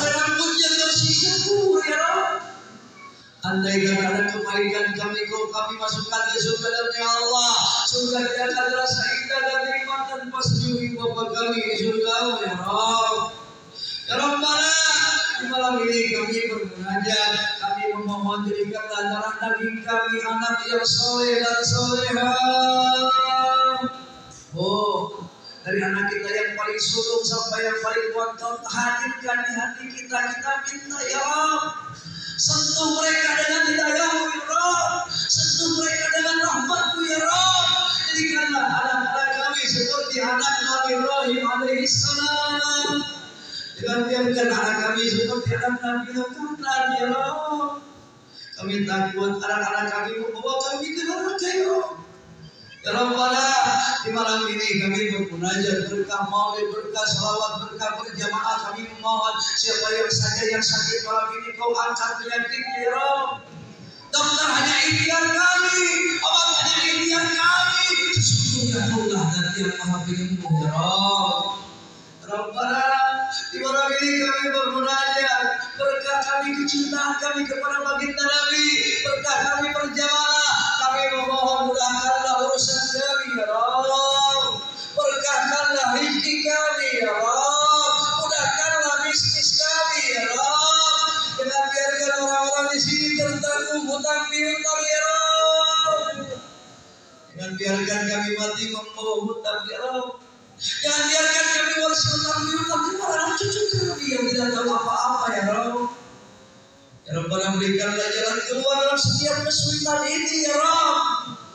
[SPEAKER 6] andai kata ada kebaikan kami, kau kami masukkan ke surga dari Allah. Surga tidak akan terasa indah dan nikmat tanpa senyum Bapa kami di surga, ya Rabb. Ya Rabbana, di malam ini kami bermunajat, kami memohon jadikan antara daging kami anak yang soleh dan solehah. Oh, dari anak kita yang paling sulung sampai yang paling bontot, hadirkan di hati kita, kita minta ya Rabb. Sentuh mereka dengan hidayah-Mu ya Rabb, sentuh mereka dengan rahmat-Mu ya Rabb. Jadikanlah anak-anak kami seperti anak Nabi Ibrahim alaihissalam, dengan biarkan anak kami seperti anak Nabi Ibrahim ya Rabb. Kami takut anak-anak kami membawa kami ke neraka ya Rabb. Ya Rabbana, di malam ini kami bermunajat, berkah maulid, berkah salawat, berkah berjamaah. Kami memohon siapa yang saja yang sakit malam ini kau angkat penyakitnya ya Rabb. Dokter hanya ikhtiar kami, obat hanya ikhtiar kami. Sesungguhnya Allah dan yang maha penyembuh ya Rabb. Rabbana, di malam ini kami bermunajat, berkah kami kecintaan kami kepada baginda Nabi, berkah kami berjamaah. Kami memohon mudahkanlah urusan kami ya Rabb, berkahkanlah rezeki kami ya Rabb, mudahkanlah bisnis kami ya Rabb. Jangan biarkan orang-orang di sini tertangguh hutang piutang ya Rabb. Jangan biarkan kami mati membawa hutang ya Rabb. Jangan biarkan kami harus hutang piutang kepada anak cucu kami yang tidak tahu apa-apa ya Rabb. Ya Rabbana, berikanlah jalan keluar dalam setiap kesulitan ini ya Rabb.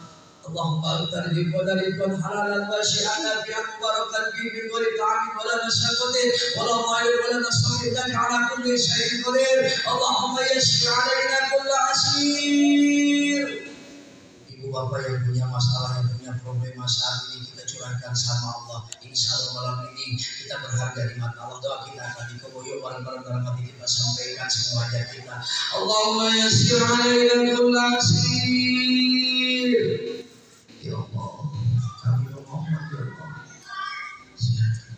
[SPEAKER 6] Allahumma tarjiqo darikon halalan wa syi'ana bi'an mubarakan fi min ghairi ta'amin wa la masyaqatin wa la ma'il wa la nasabin ala kulli syai'in qadir. Allahumma yashfi 'alaina kulla 'asir. Ibu bapak yang punya masalah, yang punya problem saat ini, kita curahkan sama Allah. Insya Allah malam ini kita berharga di mata Allah. Doa kita akan dikabul. Barang-barang dalam hati kita sampaikan semua hajat kita. Allahumma yassir 'alaina kulla 'asir. Ya Allah, kami memohon ya Allah. Silakan.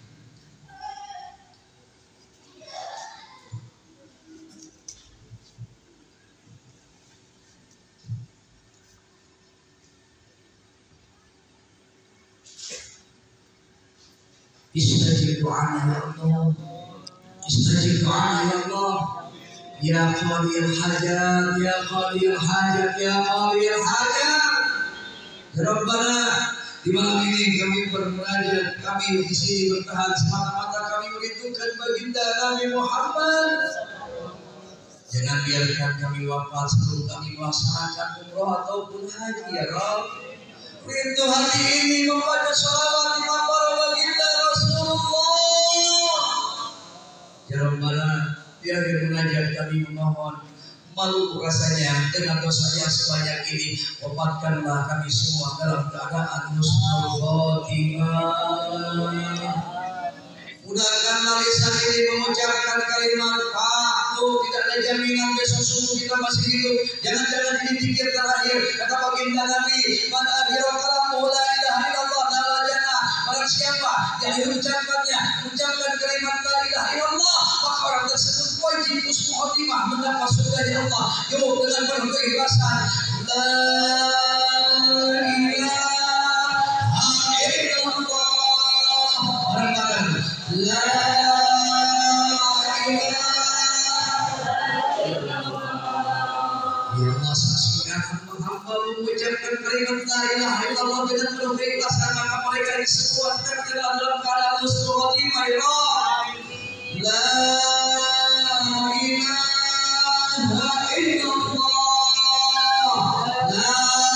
[SPEAKER 6] Istajib doana ya Allah. Istajib doana ya Allah. Ya qadiyal hajat, ya qadiyal hajat, ya qadiyal hajat. Ya Rabbana, di malam ini kami bermunajat, kami di sini bertahan semata-mata kami merindukan baginda Nabi Muhammad. Jangan biarkan kami wafat sebelum kami melaksanakan umrah ataupun haji ya Rabb. Rindu hati ini membaca sholawat di para baginda Rasulullah. Ya Rabbana, di akhir munajat kami memohon, malu rasanya dengan dosa yang sebanyak ini, wafatkanlah kami semua dalam keadaan husnul khotimah. Mudahkanlah lisan ini mengucapkan kalimat aku tidak ada jaminan besok subuh kita masih hidup. Jangan-jangan ini pikir terakhir. Kata baginda Nabi, man akhirul kalam la ilaha illallah la jannah. Barang siapa yang diucapkannya, mengucapkan kalimat la ilaha illallah, maka orang tersebut wajib husnul khotimah, mendapat surga di Allah. Yuk dengan penuh keikhlasan, la ilaha illallah. Barang-barang la ilaha illallah. Ya Allah, saksikan hamba mengucapkan kalimat la ilaha illallah dengan penuh keikhlasan, maka mereka ini semua terkenal dalam keadaan husnul khotimah. Ya Allah, la ilaha illallah. La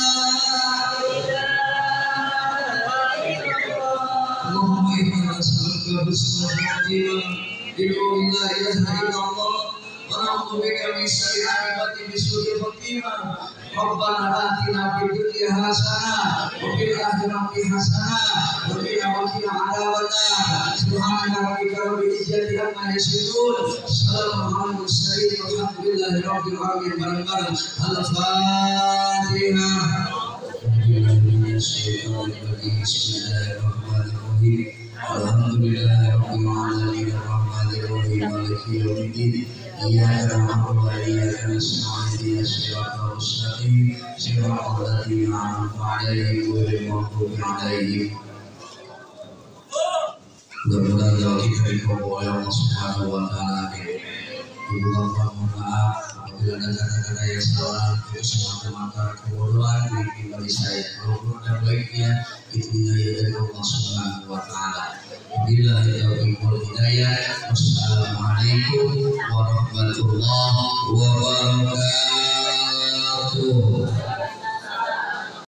[SPEAKER 6] Allahumma inna nas'aluka husnul khotimah bi la ilaha illallah wa na'udzu bika min syarri akibati bi su'il khotimah. Rabbana atina fid dunya hasanah wa fil akhirati hasanah wa qina adzabannar. Subhana rabbika rabbil izzati amma yasifun. Assalamu alal mursalin walhamdulillahi rabbil alamin. Bareng-bareng Al-Fatihah. Bismillahirrahmanirrahim. Alhamdulillahi rabbil alamin. Arrahmanir rahim. Maliki yaumiddin. Iyyaka na'budu wa iyyaka nasta'in. Ihdinas siratal mustaqim. Siratal ladzina an'amta 'alaihim ghairil maghdubi 'alaihim. Mudah-mudahan doa kita dikabul oleh Allah Subhanahu wa taala. Ibu bapak mohon maaf apabila ada kata-kata yang salah, itu semata-mata kebodohan di pribadi saya. Kalau ada baiknya itu hidayah dari Allah Subhanahu wa taala. Billahi taufiq wal hidayah. Wassalamualaikum warahmatullahi wabarakatuh.